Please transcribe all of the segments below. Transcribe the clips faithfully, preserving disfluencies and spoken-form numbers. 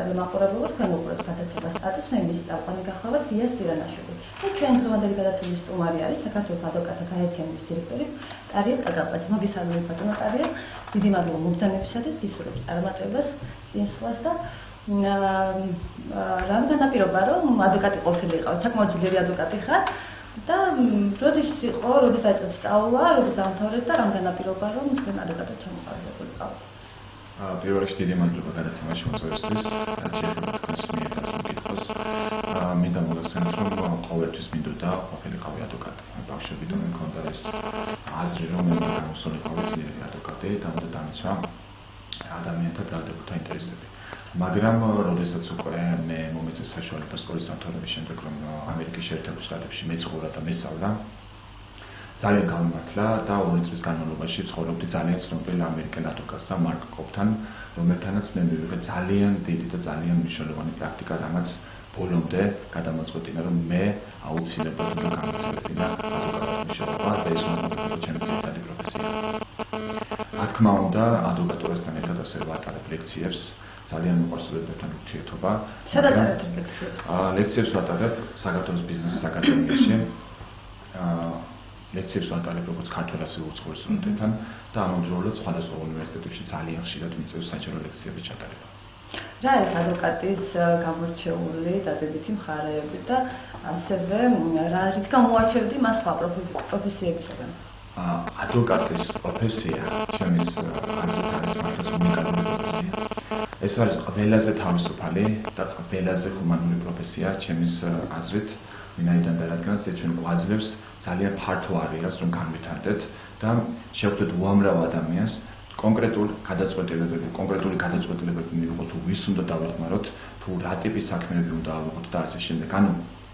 მაყურებელო, თქვენ უყურებთ გადაცემას სტატუსს, მე მისი წამყვანი გახლავართ ია სტირანაშვილი. და ჩვენ დღევანდელი გადაცემის სტუმარი არის საქართველოს ადვოკატთა გაერთიანების დირექტორი ტარია კაკაბაძე. მოგესალმებით ბატონო ტარია. დიდი მადლობა მობრძანებისათვის, გისურვებთ წარმატებას, წინსვლას და რამ განაპირობა რომ ადვოკატი ყოფილიყავ, საკმაოდ ძლიერი ადვოკატი ხარ და როდის იყო, როდის დაიწყეთ სწავლა, როდის დაამთავრეთ და რამ განაპირობა რომ თქვენ ადვოკატად ჩამოყალიბებულიყავ? პირველ რიგში დიდი მადლობა გადაცემაში მოსვლისთვის, რაც შეეხება თქვენს მიერ გასამკითხოს. მინდა მოგახსენოთ, რომ ყოველთვის მინდოდა ყოფილიყავი ადვოკატი. ბავშვობიდან მქონდა ეს აზრი, რომ მე უნდა გამოსულიყავი ძლიერი ადვოკატი და უნდა დამიცვა ადამიანთა ბრალდებულთა ინტერესები. მაგრამ როდესაც უკვე მე მომეწეს საშუალება სკოლის დამთავრების შემდეგ, რომ ამერიკის შეერთებულ შტატებში მეცხოვრა და მესწავლა, ძალიან გამიმართლა და ორი წლის განმავლობაში ცხოვრობდი ძალიან ცნობილ ამერიკელ ადვოკატთან მარკ კოპთან, რომელთანაც მე მივიღე ძალიან დიდი და ძალიან მნიშვნელოვანი პრაქტიკა, რამაც ბოლომდე გადამოწყვეტინა, რომ მე აუცილებლად უნდა გამეცელებინა ადვოკატის მუშაობა და ეს უნდა იყო ჩემი ძირითადი პროფესია. რა თქმა უნდა, ადვოკატურასთან ერთად ასევე ვატარებ ლექციებს. ძალიან მიყვარს სტუდენტებთან ურთიერთობა. სად ატარებთ ლექციებს? ლექციებს ვატარებ საქართველოს ბიზნესის აკადემიაში. ლექციებს ვატარებ როგორც ქართველ ასევე უცხოელ სტუდენტებთან და ამავდროულად სხვადასხვა უნივერსიტეტებში ძალიან ხშირად მიწევს საჯარო ლექციების ჩატარება. რა არის ადვოკატის გამორჩეული დადებითი მხარეები და ასევე რა რით გამოარჩევდი მას სხვა პროფესიებისგან? ადვოკატის პროფესია ჩემის აზრით არის მართლაც უნიკალური პროფესია. ეს არის ყველაზე თავისუფალი და ყველაზე ჰუმანური პროფესია ჩემის აზრით, ვინაიდან და რადგანაც ეს ჩვენ გვაძლევს ძალიან ფართო არეალს რომ განვითარდეთ და შევხვდეთ უამრავ ადამიანს კონკრეტულ გადაწყვეტილებები, კონკრეტული გადაწყვეტილებები მივიღოთ, თუ ვის უნდა დავეხმაროთ, თუ რა ტიპის საქმეები უნდა ავიღოთ და ასე შემდეგ. ანუ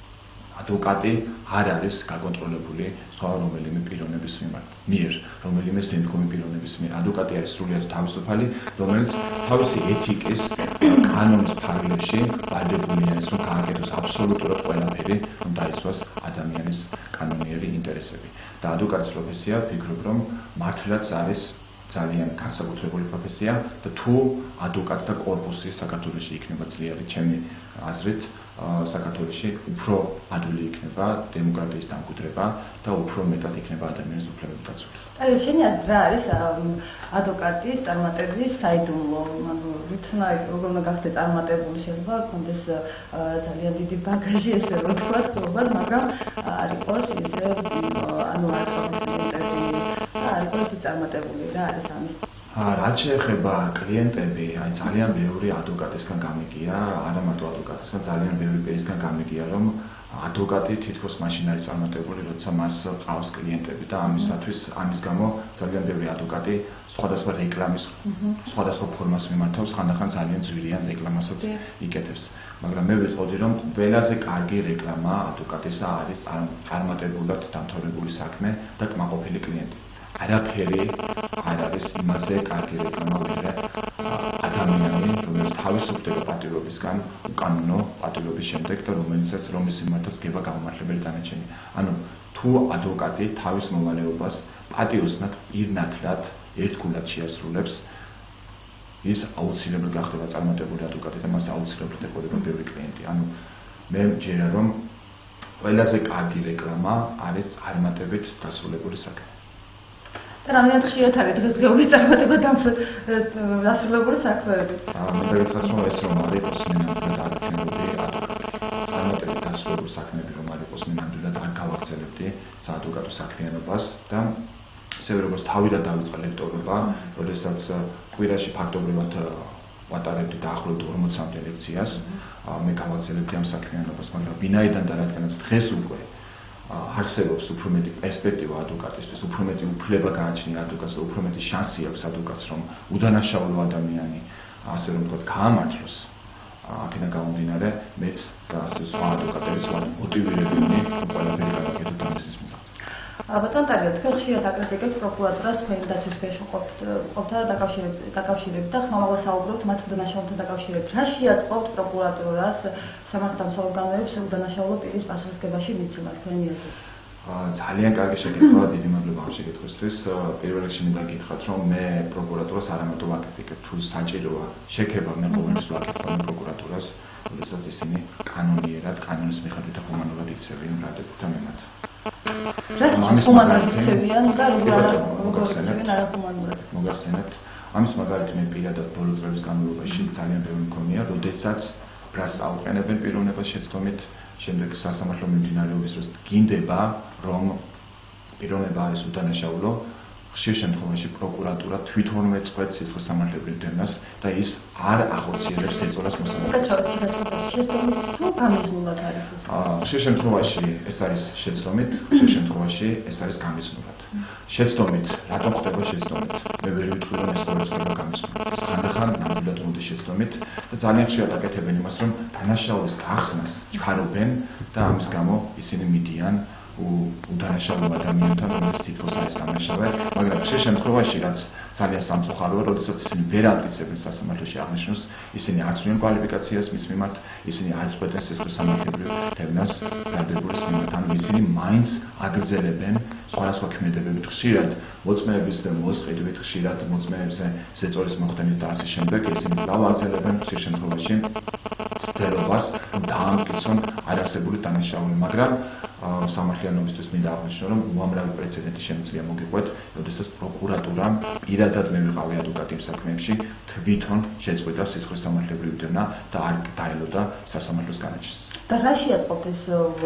ადვოკატი არ არის გაკონტროლებული სხვა რომელიმე პიროვნების მიერ, რომელიმე შემდგომი პიროვნების მიერ. ადვოკატი არის სრულიად თავისუფალი, რომელიც თავისი ეთიკის კანონის ფარგლებში ვალდებულია ის, რომ გააკეთოს აბსოლუტურად ყველაფერი, რომ დაიცვას ადამიანის კანონიერი ინტერესები. და ადვოკატის პროფესია, ვფიქრობ, რომ მართლაც არის ძალიან განსაკუთრებული პროფესია და თუ ადვოკატთა კორპუსი საქართველოში იქნება ძლიერი, ჩემი აზრით, საქართველოში უფრო ადვილი იქნება დემოკრატიის დამკვიდრება და უფრო მეტად იქნება ადამიანის უფლებები დაცული. აი, შენი აზრით რა არის ადვოკატის წარმატების საიდუმლო? ანუ რითნა როგორ უნდა გახდე წარმატებული, შეიძლება გქონდეს ძალიან დიდი ბაგაჟი, ესე რომ ვთქვა, გლობალ, მაგრამ არ იყოს ისე, ანუ არ იყოს კლიენტები, არ იყოს წარმატებული, რა არის ამის? რაც შეეხება კლიენტები, აი ძალიან ბევრი ადვოკატისგან გამიგია, არა მარტო ადვოკატისგან, ძალიან ბევრი პირისგან გამიგია, რომ ადვოკატი თითქოს მაშინ არის წარმატებული, როცა მას ყავს კლიენტები და ამისათვის, ამის გამო ძალიან ბევრი ადვოკატი სხვადასხვა რეკლამის, სხვადასხვა ფორმას მიმართავს, ხანდახან ძალიან ძვირიან რეკლამასაც იკეთებს. მაგრამ მე ვიტყოდი, რომ ყველაზე კარგი რეკლამა ადვოკატისა არის წარმატებულად დამთავრებული საქმე და კმაყოფილი კლიენტი. არაფერი არ არის იმაზე კარგი რეკლამა, ვიდრე ადამიანი, რომელიც თავისუფლდება პატივობისგან, უკანონო პატივობის შემდეგ და რომელიცაც რომლის მიმართაც გება გაუმართლებელი დანარჩენი. ანუ თუ ადვოკატი თავის მოვალეობას პატიოსნად, პირნათლად, ერთგულად შეასრულებს, ის აუცილებლად გახდება წარმატებული ადვოკატი და მას აუცილებლად ეყოდება ბევრი კლიენტი. ანუ მე მჯერა, რომ ყველაზე კარგი რეკლამა არის წარმატებით დასრულებული საქმე. რამდენად ხშირად არის დღესდღეობით წარმატება დასრულებული საქმეები? მინდა გითხრათ, რომ ეს რომ არ იყოს, მე ნამდვილად არ ვქნებოდი ადვოკატი. წარმატებით დასრულებული საქმეები რომ არ იყოს, მე ნამდვილად არ გავახცელებდი საადვოკატო საქმიანობას და ისევე როგორც თავიდან დავიწყე ლექტორობა, როდესაც კვირაში ფაქტობრივად ვატარებდი დაახლოებით ორმოცამდე ლექციას, მე გავახცელებდი ამ საქმიანობას, მაგრამ ვინაიდან და რადგანაც დღეს უკვე არსებობს უფრო მეტი პერსპექტივა ადვოკატისთვის, უფრო მეტი უფლება გააჩნია ადვოკატს და უფრო მეტი შანსი აქვს ადვოკატს, რომ უდანაშაულო ადამიანი, ასე რომ ვთქვათ, გაამართლოს. აქედან გამომდინარე, მეც და ასე სხვა ადვოკატებიც ვართ მოტივირებულნი ყველაფერი გავაკეთოთ ამ მიზნის მისაღწევად. ბატონ ტარია, თქვენ ხშირად აკრიტიკებთ პროკურატურას, თქვენი დაცვის ქვეშ ყოფთა დაკავშირებით და ხმამაღლა საუბრობთ მათ უდანაშაულთან დაკავშირებით. რა შეაწყობთ პროკურატურას სამართალდამცავ ორგანოებს უდანაშაულო პირის პასუხისმგებაში მიცემას თქვენი აზრით? ძალიან კარგი შეკითხვაა, დიდი მადლობა ამ შეკითხვისთვის. პირველ რიგში მინდა გითხრათ, რომ მე პროკურატურას არ ამატო ვაკრიტიკებ, თუ საჭიროა შექება მე ყოველთვის ვაკითხავ პროკურატურას, როდესაც ისინი კანონიერად, კანონის მიხედვით ჰუმანურად იქცევიან ბრალდებულთა მიმართ. რას ჰუმანურად იქცევიან და როგორ იქცევიან არახუმანურად? მოგახსენებთ, ამის მაგალითი მე პირადად ბოლო წლების განმავლობაში ძალიან ბევრი მქონია, როდესაც ბრალს აუყენებენ პიროვნებას შეცდომით, შემდეგ სასამართლო მიმდინარეობის დროს გინდება, რომ პიროვნება არის უდანაშაულო, ხშირ შემთხვევაში პროკურატურა თვითონვე წყვეტს სისხლისამართლებრივ დევნას და ის არ ახორციელებს ეწოლას მოსამართლეს. შეცდომით თუ გამიზნულად არის ეს? ხშირ შემთხვევაში ეს არის შეცდომით, ხშირ შემთხვევაში ეს არის გამიზნულად. შეცდომით, რატომ ხდება შეცდომით? მე ვერ ვიტყვი რომ ეს ყოველთვის ხდება გამიზნულად. ხანდახან ნამდვილად მოდის შეცდომით და ძალიან ხშირად აკეთებენ იმას, რომ დანაშაულის გახსნას ჩქარობენ და ამის გამო ისინი მიდიან უდანაშაულო ადამიანთან, რომელიც თითქოს არის დანაშაული, მაგრამ ხშირ შემთხვევაში რაც ძალიან სამწუხაროა, როდესაც ისინი ვერ ამტკიცებენ სასამართლოში აღნიშნულს, ისინი არ ცვლიან კვალიფიკაციას მის მიმართ, ისინი არ წყვეტენ სისხლისამართლებრივ დევნას ბრალდებულის მიმართ, ანუ ისინი მაინც აგრძელებენ სხვადასხვა ქმედებებით, ხშირად მოწმეების და მოსყიდვით, ხშირად მოწმეებზე ზეწოლის მოხდენით და ასე შემდეგ, ისინი კვლავ აგრძელებენ ხშირ შემთხვევაში ცდილობას, რომ დაამტკიცონ არარსებული დანაშაული, მაგრამ სამართლიანობისთვის მინდა აღნიშნო, რომ უამრავი პრეცედენტი შემიძლია მოგიყვეთ, როდესაც პროკურატურამ პირადად მე ვიყავი ადვოკატი იმ საქმეებში, თვითონ შეწყვიტა სისხლისამართლებრივი დევნა და არ დაელოდა სასამართლოს განაჩენს. და რა შეაწყობთ ეს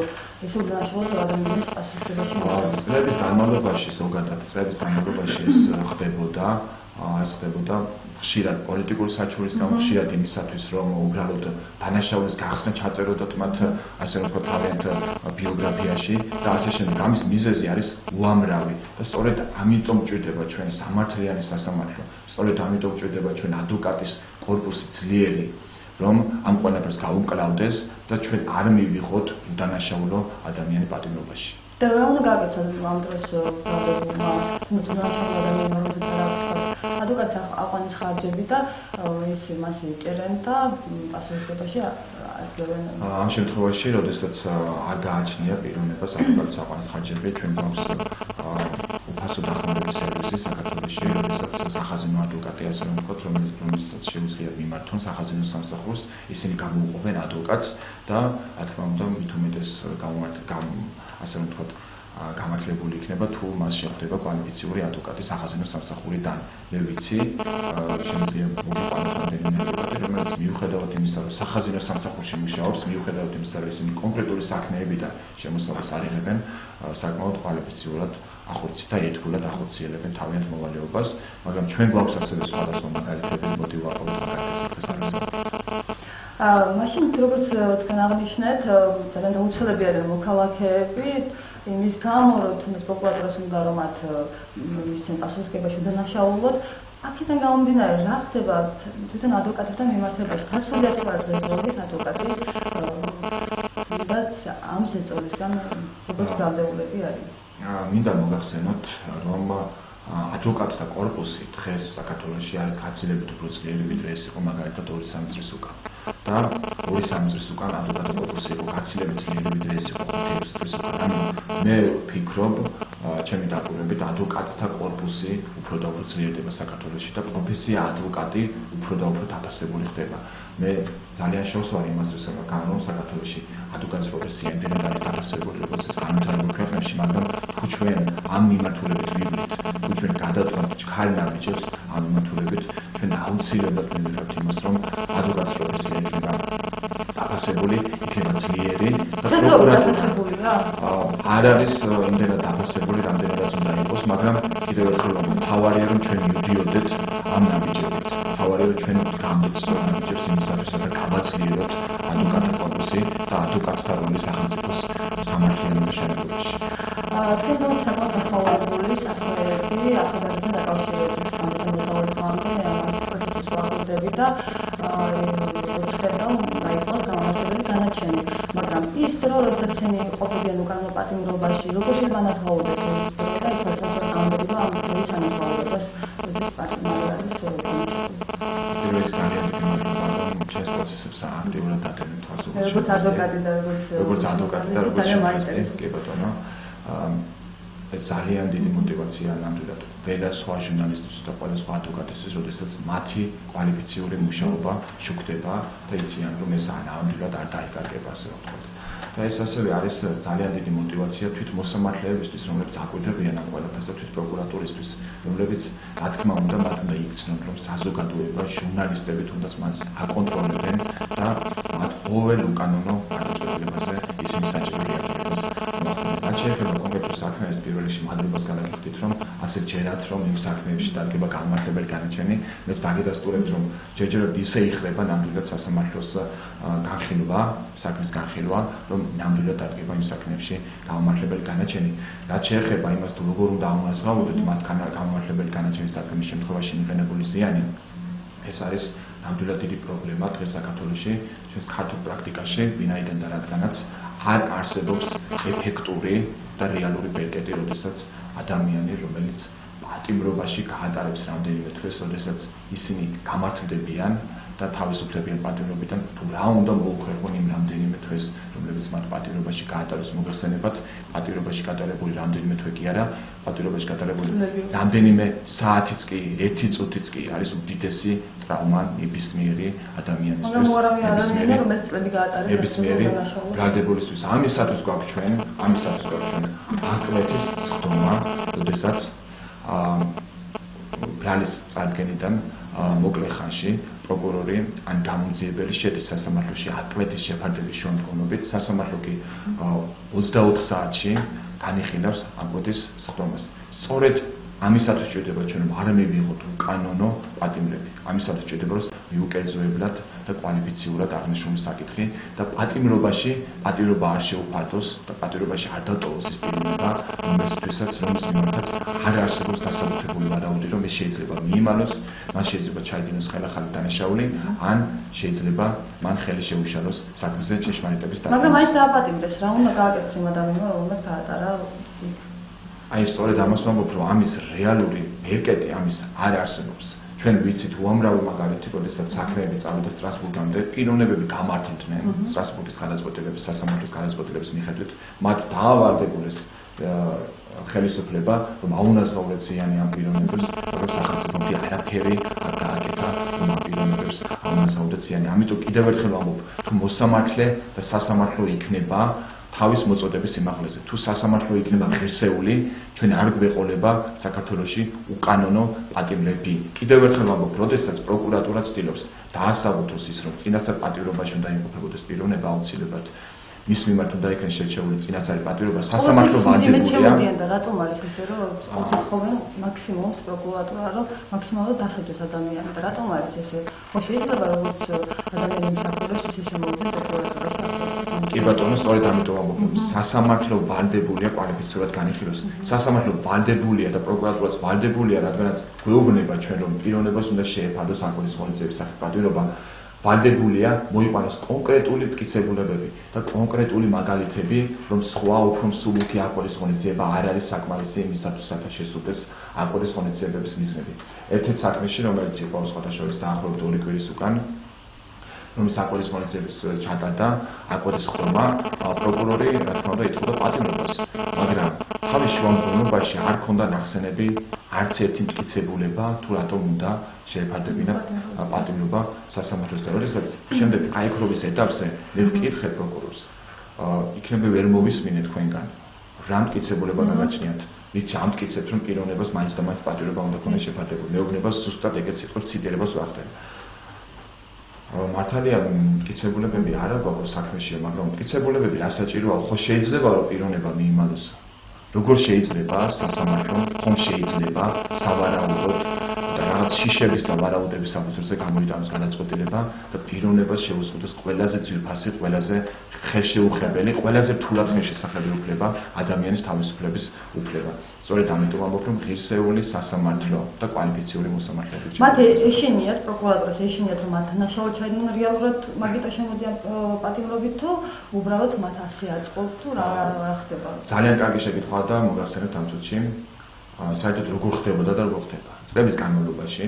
ეს უდანაშაულო ადამიანის პასუხისმგებლობაში მიღებას? წლების განმავლობაში, ზოგადად წლების განმავლობაში ეს ხდებოდა, ეს ხდებოდა ხშირად პოლიტიკური საჩურის გამო, ხშირად იმისათვის, რომ უბრალოდ დანაშაულის გახსნა ჩაწეროდათ მათ, ასე რომ ვთქვათ, თავიანთ ბიოგრაფიაში და ასე შემდეგ. ამის მიზეზი არის უამრავი და სწორედ ამიტომ ჭირდება ჩვენი სამართლიანი სასამართლო, სწორედ ამიტომ ჭირდება ჩვენ ადვოკატის კორპუსი ძლიერი, რომ ამ ყველაფერს გაუმკლავდეს და ჩვენ არ მივიღოთ უდანაშაულო ადამიანი პატიმრობაში. და რა უნდა გაგაცნოთ ამ დროს ბრალდებულმა, თუნდაც უდანაშაულო ადამიანმა როდესაც არ აქვს ადვოკატს აყვანის ხარჯები და ის მას იჭერენ და პასუხისმგებლობაში აძლევენ. ამ შემთხვევაში, როდესაც არ გააჩნია პიროვნებას ადვოკატის აყვანის ხარჯები, ჩვენ გვაქვს უფასო დახმარების სერვისი საქართველოში, როდესაც სახაზინო ადვოკატი, ასე რომ ვთქვათ, რომელსაც შეუძლია მიმართონ სახაზინო სამსახურს, ისინი გამოუყოფენ ადვოკატს და რა თქმა უნდა, მით უმეტეს ასე რომ ვთქვათ, გამართლებული იქნება თუ მას შეხვდება კვალიფიციური ადვოკატი სახაზინო სამსახურიდან. მე ვიცი, შემიძლია მოგიყვანოთ რამდენიმე ადვოკატი, რომელიც მიუხედავად იმისა, რომ სახაზინო სამსახურში მუშაობს, მიუხედავად იმისა, რომ ისინი კონკრეტული საქმეებიდან შემოსავალს არ იღებენ, საკმაოდ კვალიფიციურად ახორცი და ერთგულად ახორციელებენ თავიანთ მოვალეობას, მაგრამ ჩვენ გვაქვს ასევე სხვადასხვა მაგალითები, მოტივატორი მაგალითები ეს არის. აა, მაშინ როგორც თქვენ აღნიშნეთ, ძალიან დაუცველები არიან მოქალაქეები, იმის გამო, რომ თუნდაც პროკურატურას უნდა რომ მათ მისცენ პასუხისმგებლობაში უდანაშაულოდ, აქედან გამომდინარე, რა ხდება თვითონ ადვოკატებთან მიმართებაში? თასულიათ ვართ ზეწოლით ადვოკატი, თუნდაც ამ ზეწოლისგან როგორც ბრალდებულები არის. მინდა მოგახსენოთ, რომ ადვოკატთა კორპუსი დღეს საქართველოში არის გაცილებით უფრო ძლიერი, ვიდრე ეს იყო მაგალითად ორი სამი წლის უკან. და ორი სამი წლის უკან ადვოკატთა კორპუსი იყო გაცილებით ძლიერი, ვიდრე ეს იყო ხუთი ექვსი წლის უკან. ანუ მე ვფიქრობ, ჩემი დაკვირვებით, ადვოკატთა კორპუსი უფრო და უფრო ძლიერდება საქართველოში და პროფესია ადვოკატი უფრო და უფრო დაფასებული ხდება. მე ძალიან შორს ვარ იმას, რომ საქართველოში ადვოკატის პროფესია იმდენად არის დაფასებული, როგორც ეს განვითარებულ ქვეყნებში, მაგრამ თუ ჩვენ ამ მიმართულებით ვივლით, თუ ჩვენ გადავდგამთ ჩქარი ნაბიჯებს ამ მიმართულებით, ჩვენ აუცილებლად მივიღებთ იმას, რომ ადვოკატის პროფესია იქნება დაფასებული, იქნება ძლიერი და პროკურატურა არ არის იმდენად დაფასებული, რამდენადაც უნდა იყოს, მაგრამ კიდევ ერთხელ ვამბობ, მთავარია რომ ჩვენ მივდიოდეთ ამ ნაბიჯებით. მთავარია რომ ჩვენ გავდოთ სწორ ნაბიჯებს იმისათვის, რომ გავაძლიეროთ ადვოკატთა კორპუსი და ადვოკატთა როლი სახელმწიფოს სამართლიანობის შემოქმედებაში. თქვენ გვაქვს საკმაოდ ახალგაზრდული საქმეები, ახალგაზრდებთან დაკავშირებით სამართალმოწმეობის კანონი, ამ პროცესის ვაღებდები და შეხედავ უნდა იყოს გამართლებული განაჩენი, მაგრამ ის დრო, როდესაც ისინი ყოფილიან უკანონო პატიმრობაში, როგორ შეიძლება ანაზღაურდეს ეს დრო და ის ფაქტობრივად ამბები, რომ ამ დროის ანაზღაურებას როდესაც პატიმრობა არის პირველი ძალიან დიდი მადლობა, რომ ჩემს პროცესებს აქტიურად დადებით თვალსაჩინო. როგორც ადვოკატი და როგორც როგორც ადვოკატი და როგორც ჟურნალისტი, კი ბატონო. ეს ძალიან დიდი мотиваცია ნამდვილად ყველა სხვა ჟურნალისტისთვის და ყველა სხვა ადვოკატისთვის, როდესაც მათი კვალიფიციური მუშაობა შუქდება და იციან, რომ ეს ნამდვილად არ დაიკარგება, ასე ვთქვათ. და ეს ასევე არის ძალიან დიდი мотиваცია თვით მოსამართლეებისთვის, რომლებიც აკვირდებიან ამ ყველაფერს და თვით პროკურატურისთვის, რომლებიც რა თქმა უნდა მათ უნდა იქცნონ, რომ საზოგადოება, ჟურნალისტები თუნდაც მას აკონტროლებენ და მათ ყოველ უკანონო გადაწყვეტილებაზე ისინი საჭირო რეაგირებას მოახდინონ. რაც შეეხება კონკრეტულ საქმეებს, პირველ რიგში მადლობას გადაგიხდით, რომ ასე ჯერათ, რომ იმ საქმეებში დადგება განმარტებელი განაჩენი, მეც დაგედასტურებთ, რომ ჯერჯერობით ისე იხრება ნამდვილად სასამართლოს განხილვა, საქმის განხილვა, რომ ნამდვილად დადგება იმ საქმეებში განმარტებელი განაჩენი. რაც შეეხება იმას, თუ როგორ უნდა ამოაზღაუდოთ მათ განმარტებელი განაჩენის დადგმის შემთხვევაში მიღებული ზიანი, ეს არის ნამდვილად დიდი პრობლემა დღეს საქართველოში, ჩვენს ქართულ პრაქტიკაში, ვინაიდან და რადგანაც არ არსებობს ეფექტური და რეალური ბერკეტი, როდესაც ადამიანი, რომელიც პატიმრობაში გაატარებს რამდენიმე თვეს, როდესაც ისინი გამართლდებიან და თავისუფლებიან პატიმრობიდან, თუ რა უნდა მოუხერხონ იმ რამდენიმე თვეს, რომლებიც მათ პატიმრობაში გაატარეს მოგხსენებათ, პატიმრობაში გატარებული რამდენიმე თვე კი არა, პატიმრობაში გატარებული რამდენიმე საათიც კი, ერთი წუთიც კი არის უდიდესი ტრავმა ნებისმიერი ადამიანისთვის, ნებისმიერი რომელიც წლები გაატარეს ნებისმიერი ბრალდებულისთვის. ამისათვის გვაქვს ჩვენ, ამისათვის გვაქვს ჩვენ აკმეთის სხდომა, როდესაც ბრალის წარდგენიდან მოკლე ხანში პროკურორი ან გამომძიებელი შედის სასამართლოში აკმეთის შეფარდების შემდგომობით, სასამართლო კი ოცდაოთხ საათში განიხილავს აკმეთის სხდომას. სწორედ ამისათვის ჭირდება ჩვენ რომ არ მივიღოთ უკანონო პატიმრები. ამისათვის ჭირდება რომ მიუკერძოებლად და კვალიფიციურად აღნიშნული საკითხი და პატიმრობაში პატიმრობა არ შეუფარდოს და პატიმრობაში არ დატოვოს ის პიროვნება, რომელთვისაც რომის მიმართაც არ არსებობს დასაბუთებული ვარაუდი, რომ ეს შეიძლება მიიმალოს, მან შეიძლება ჩაიდინოს ხელახალი დანაშაული, ან შეიძლება მან ხელი შეუშალოს საქმეზე ჭეშმარიტების დადგენას. მაგრამ აი დააპატიმრეს, რა უნდა გააკეთოს იმ ადამიანმა, რომელსაც გაატარა იქ? აი სწორედ ამას ვამბობ, რომ ამის რეალური ბერკეტი ამის არ არსებობს. ჩვენ ვიცით უამრავი მაგალითი, როდესაც საქმეები წავიდა სტრასბურგამდე, პიროვნებები გამართლდნენ სტრასბურგის გადაწყვეტილების, სასამართლოს გადაწყვეტილების მიხედვით, მათ დაავარდებულეს ხელისუფლება, რომ აუნაზღაურეთ ზიანი ამ პიროვნებებს, მაგრამ სახელმწიფომ კი არაფერი არ გააკეთა, რომ ამ პიროვნებებს აუნაზღაურეთ ზიანი. ამიტომ კიდევ ერთხელ ვამბობ, თუ მოსამართლე და სასამართლო იქნება თავის მოწოდების სიმაღლეზე. თუ სასამართლო იქნება ღირსეული, ჩვენ არ გვეყოლება საქართველოში უკანონო პატიმრები. კიდევ ერთხელ ვამბობ, როდესაც პროკურატურა ცდილობს დაასაბუთოს ის, რომ წინასწარ პატიმრობაში უნდა იმყოფებოდეს პიროვნება, აუცილებლად მის მიმართ უნდა იქნეს შერჩეული წინასწარი პატიმრობა, სასამართლო ვალდებულია. და რატომ არის ესე, რომ ეთხოვენ მაქსიმუმს პროკურატურა, რომ მაქსიმალურად დასაჯოს ადამიანი და რატომ არის ესე? ხო შეიძლება როგორც ადამიანი მსახურობს, ისე შემოვიდეს პროკურატურაში. კი ბატონო, სწორედ ამიტომ ვამბობ, რომ სასამართლო ვალდებულია კვალიფიცირად განიხილოს. სასამართლო ვალდებულია და პროკურატურაც ვალდებულია, რადგანაც გვეუბნება ჩვენ, რომ პიროვნებას უნდა შეეფარდოს აკმეთის ღონისძიების სახით პატიმრობა. ვალდებულია მოიყვანოს კონკრეტული მტკიცებულებები და კონკრეტული მაგალითები, რომ სხვა უფრო მსუბუქი აკმეთის ღონისძიება არ არის საკმარისი იმისათვის, რათა შესრულდეს აკმეთის ღონისძიებების მიზნები. ერთ-ერთ საქმეში, რომელიც იყო სხვათა შორის დაახლოებით ორი კვირის უკან, რომის აკმეთის ღონისძიების ჩატარდა, აკმეთის სხდომა, პროკურორი, რა თქმა უნდა, ითხოვდა პატიმრობას, მაგრამ თავის შუამდგომლობაში არ ჰქონდა ნახსენები, არც ერთი მტკიცებულება, თუ რატომ უნდა შეეფარდებინა პატიმრობა სასამართლოს და როდესაც შემდეგ აიქრობის ეტაპზე მე ვკითხე პროკურორს, იქნებ ვერ მოვისმინე თქვენგან, რა მტკიცებულება გაგაჩნიათ. ვიცი, ამტკიცებთ, რომ პიროვნებას მაინც და მაინც პატიმრობა უნდა ქონდეს შეფარდებული. მეუბნებას ზუსტად ეგეც სიტყვით ციტირებას ვახდენ. მართალია მტკიცებულებები არა გვაქვს საქმეშია, მაგრამ მტკიცებულებები რა საჭიროა? ხო შეიძლება რომ პიროვნება მიიმალოს. როგორ შეიძლება სასამართლომ, ხომ შეიძლება სავარაუდოდ და რაღაც შიშების და ვარაუდების საფუძველზე გამოიტანოს გადაწყვეტილება და პიროვნებას შეუწყოს ყველაზე ძვირფასი, ყველაზე ხელშეუხებელი, ყველაზე რთულად ხელშესახები უფლება, ადამიანის თავისუფლების უფლება. სწორედ ამიტომ ვამბობ, რომ ღირსეული სასამართლო და კვალიფიციური მოსამართლეები ჭირდება. მათ ეშინიათ პროკურატურას, ეშინიათ რომ მათ დანაშაული ჩაიდნენ რეალურად მაგიტო შემოდიან პატიმრობით თუ უბრალოდ მათ ასე აწყობთ თუ რა რა ხდება? ძალიან კარგი შეკითხვა და მოგახსენებთ ამ წუთში. საერთოდ როგორ ხდებოდა და როგორ ხდება? წლების განმავლობაში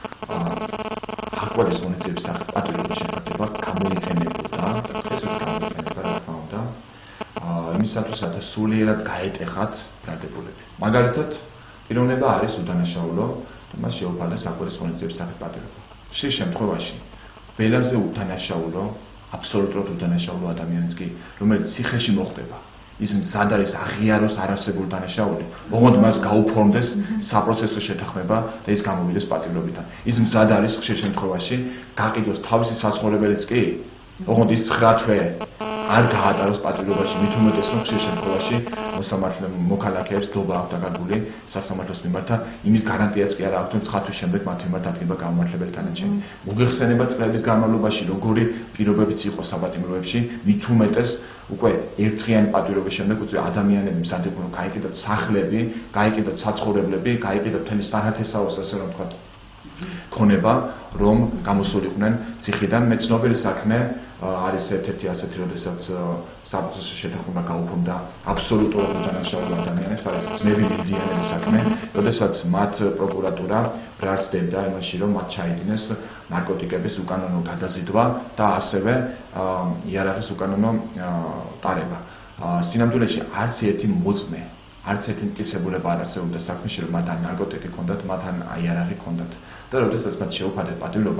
აკმეთის ღონისძიების სახით პატიმრობის შეფარდება გამოიყენებოდა და დღესაც გამოიყენება, რა თქმა უნდა. იმის იმისათვის, რათა სულიერად გაეტეხათ ბრალდებულები. მაგალითად, პიროვნება არის უდანაშაულო და მას შეუქმნა საყვარლის ღონისძიების სახით პატივობა. შე შემთხვევაში ველაზე უდანაშაულო, აბსოლუტურად უდანაშაულო ადამიანის კი, რომელიც ციხეში მოხდება, ის მზად არის აღიაროს არარსებულ დანაშაული, ოღონდ მას გაუფორმდეს საპროცესო შეთანხმება და ის გამოვიდეს პატიმრობიდან. ის მზად არის ხშირ შემთხვევაში გაყიდოს თავისი საცხოვრებელიც კი, ოღონდ ის ცხრა თვე არ გაატაროს პატიმრობაში, მით უმეტეს რომ ხშირ შემთხვევაში მოსამართლე მოქალაქეებს დობა აქვს დაკარგული სასამართლოს მიმართ, იმის გარანტიაც კი არ აქვს, რომ ცხრა თვის შემდეგ მათ მიმართ ადგება გამომართლებელი განაჩენი. მოგეხსენება წლების განმავლობაში როგორი პირობებიც იყო საპატიმროებში, მით უმეტეს უკვე ერთდღიანი პატიმრობის შემდეგ უკვე ადამიანები მზადებულან გაიყიდათ სახლები, გაიყიდათ საცხოვრებლები, გაიყიდათ მთელი სანათესაოს, ასე რომ ვთქვათ, ქონება, რომ გამოსულიყვნენ ციხიდან. მე ცნობილი საქმე არის ერთ-ერთი ასეთი, როდესაც საპროცესო შეთანხმება გაუფორმდა აბსოლუტურად უდანაშაულო ადამიანებს, არის ძმები მილდიანების საქმე, როდესაც მათ პროკურატურა ბრალსდებდა იმაში, რომ მათ ჩაიდინეს ნარკოტიკების უკანონო გადაზიდვა და ასევე იარაღის უკანონო ტარება. სინამდვილეში არც ერთი მოწმე, არც ერთი მტკიცებულება არ არსებობდა საქმეში, რომ მათ ან ნარკოტიკი ჰქონდათ, მათ ან იარაღი ჰქონდათ. და როდესაც მათ შეუქმნათ პატიმრობა,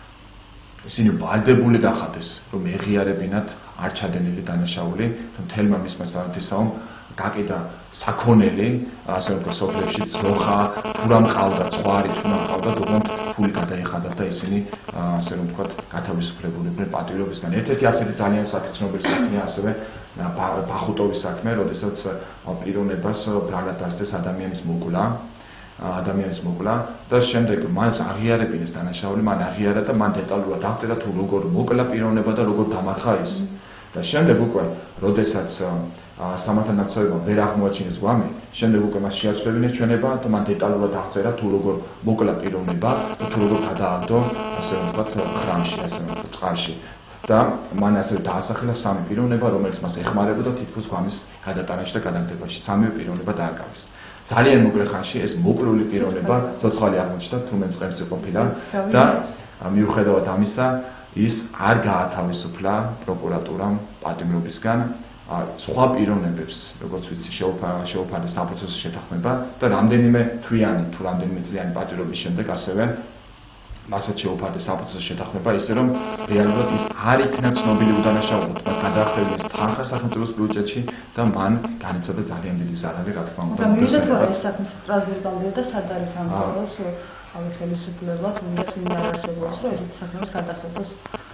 ისინი ვალდებული გახადეს, რომ ეღიარებინათ არ ჩადენილი დანაშაული, და მთელმა მისმა სანათესავომ გაყიდა საქონელი, ასე რომ სოფლებში ძროხა, თუ რა მყავდა, ცხვარი, თუ რა მყავდა, უბრალოდ ფული გადაეხადათ და ისინი, ასე რომ ვთქვათ, გათავისუფლებულიყვნენ პატიმრობისგან. ერთ-ერთი ასეთი ძალიან საკითხნობილი საქმეა ასევე ბახუტოვის საქმე, როდესაც პიროვნებას ბრალად დასდეს ადამიანის მოკლა. ადამიანის მოკლა და შემდეგ მას აღიარებინეს დანაშაული, მან აღიარა და მან დეტალურად აღწერა თუ როგორ მოკლა პიროვნება და როგორ დამარხა ის. და შემდეგ უკვე, როდესაც სამართალდამცავებმა ვერ აღმოაჩინეს გვამი, შემდეგ უკვე მას შეაცვლებინეს ჩვენება და მან დეტალურად აღწერა თუ როგორ მოკლა პიროვნება და თუ როგორ გადააგდო, ასე რომ ვთქვათ, ხრამში, ასე რომ ვთქვათ, წყალში. და მან ასევე დაასახელა სამი პიროვნება, რომელიც მას ეხმარებოდა თითქოს გვამის გადატანაში და გადაგდებაში. სამივე პიროვნება დააკავეს. ძალიან მოკლე ხანში ეს მოკლული პიროვნება ცოცხალი აღმოჩნდა, თუ მე მწყემსი ყოფილა და მიუხედავად ამისა, ის არ გაათავისუფლა პროკურატურამ პატიმრობისგან სხვა პიროვნებებს, როგორც ვიცი, შეუქმნა საპროცესო შეთანხმება და რამდენიმე თვიანი თუ რამდენიმე წლიანი პატიმრობის შემდეგ ასევე მასაც შეუქმნა საპროცესო შეთანხმება, ისე რომ რეალურად ის არ იქნა ცნობილი უდანაშაულოდ, მას გადაახდენეს თანხა სახელმწიფოს ბიუჯეტში და მან განიცადა ძალიან დიდი ზარალი, რა თქმა უნდა. მივიდა თუ არის საქმე სტრასბურგამდე და სად არის ამ დროს ავი ხელისუფლება თუნდაც ვინ არ არსებობს, რომ ესეთი საქმეებს გადახედოს.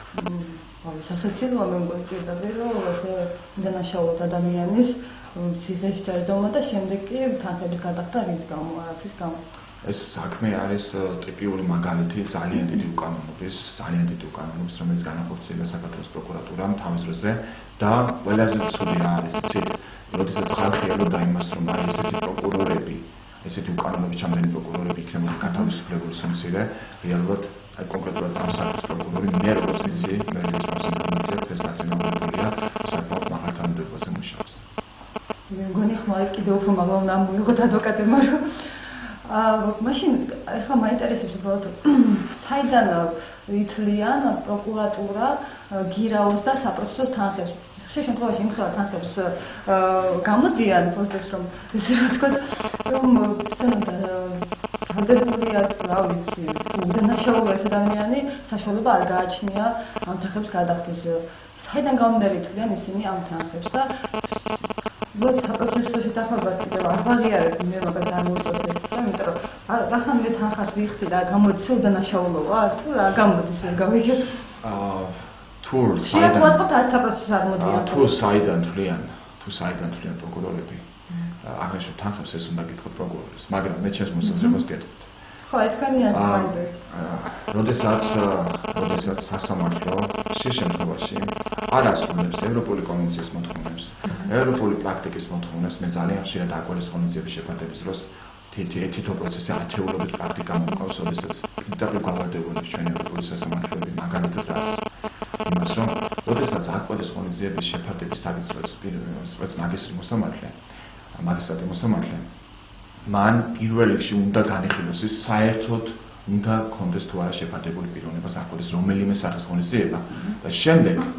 ავი სასაცილოა მე მგონი პირდაპირ, რომ ესე უდანაშაულოდ ადამიანის ციხეში ჩაიდომა და შემდეგ კი თანხების გადახდა რის გამო, არაფრის გამო. ეს საქმე არის ტიპიური მაგალითი ძალიან დიდი უკანონობის, ძალიან დიდი უკანონობის, რომელიც განახორციელა საქართველოს პროკურატურამ თავის დროზე და ყველაზე ცუდი რა არის, იცით, როდესაც ხალხი ელოდა იმას, რომ აი ესეთი პროკურორები, ესეთი უკანონობით ჩამდენი პროკურორები იქნებოდა გათავისუფლებული სიმცირე, რეალურად აი კონკრეტულად ამ საქმის პროკურორი მე როგორც ვიცი, მე როგორც ინფორმაცია ეს დაწინაურებულია საკმაოდ მაღალ თანამდებობაზე მუშაობს. მე მგონი ხმარი კიდევ უფრო მაგალ უნდა მოიღოთ ადვოკატებმა, რომ მაშინ ახლა მაინტერესებს უბრალოდ საიდან ითვლიან პროკურატურა გირაოს და საპროცესო თანხებს. ხშირ შემთხვევაში იმხელა თანხებს გამოდიან ფოსტებს, რომ ესე რომ ვთქვათ, რომ განდებულია, რა ვიცი, უდანაშაულო ეს ადამიანი საშუალება არ გააჩნია ამ თანხებს გადახდეს. საიდან გამომდინარე ითვლიან ისინი ამ თანხებს და უბრალოდ საპროცესო შეთანხმებას კიდევ არ ვაღიარებ, მე მაგათ არ მოიწონს ეს, იმიტომ რომ რახან მე თანხას ვიხდი და გამოდის უდანაშაულოა, თუ რა გამოდის ვერ გავიგებ. აა თუ საიდან ვაწყობთ არც საპროცესო არ მოდიან. თუ საიდან თვლიან, თუ საიდან თვლიან პროკურორები. აღნიშნულ თანხებს ეს უნდა გითხოთ პროკურორებს, მაგრამ მე ჩემს მოსაზრებას გეტყვით. ხო, თქვენია თქვენდეთ. როდესაც როდესაც სასამართლო ხშირ შემთხვევაში არ ასრულებს ევროპული კონვენციის მოთხოვნებს, ევროპული პრაქტიკის მოთხოვნებს, მე ძალიან ხშირად აკვერის ღონისძიების შეფარდების დროს თითო პროცესი ათეულობით პრაქტიკა მომყავს, როდესაც პირდაპირ გავარდებული ჩვენი ევროპული სასამართლოები მაგალითად რას იმას, რომ როდესაც აკვერის ღონისძიების შეფარდების საგიწევს სპეც მაგისტრი მოსამართლე, მაგისტრატი მოსამართლე, მან პირველ რიგში უნდა განეხილოს ის საერთოდ უნდა კონდეს თუ არა შეფარდებული პიროვნებას აკვერის რომელიმე სახის ღონისძიება და შემდეგ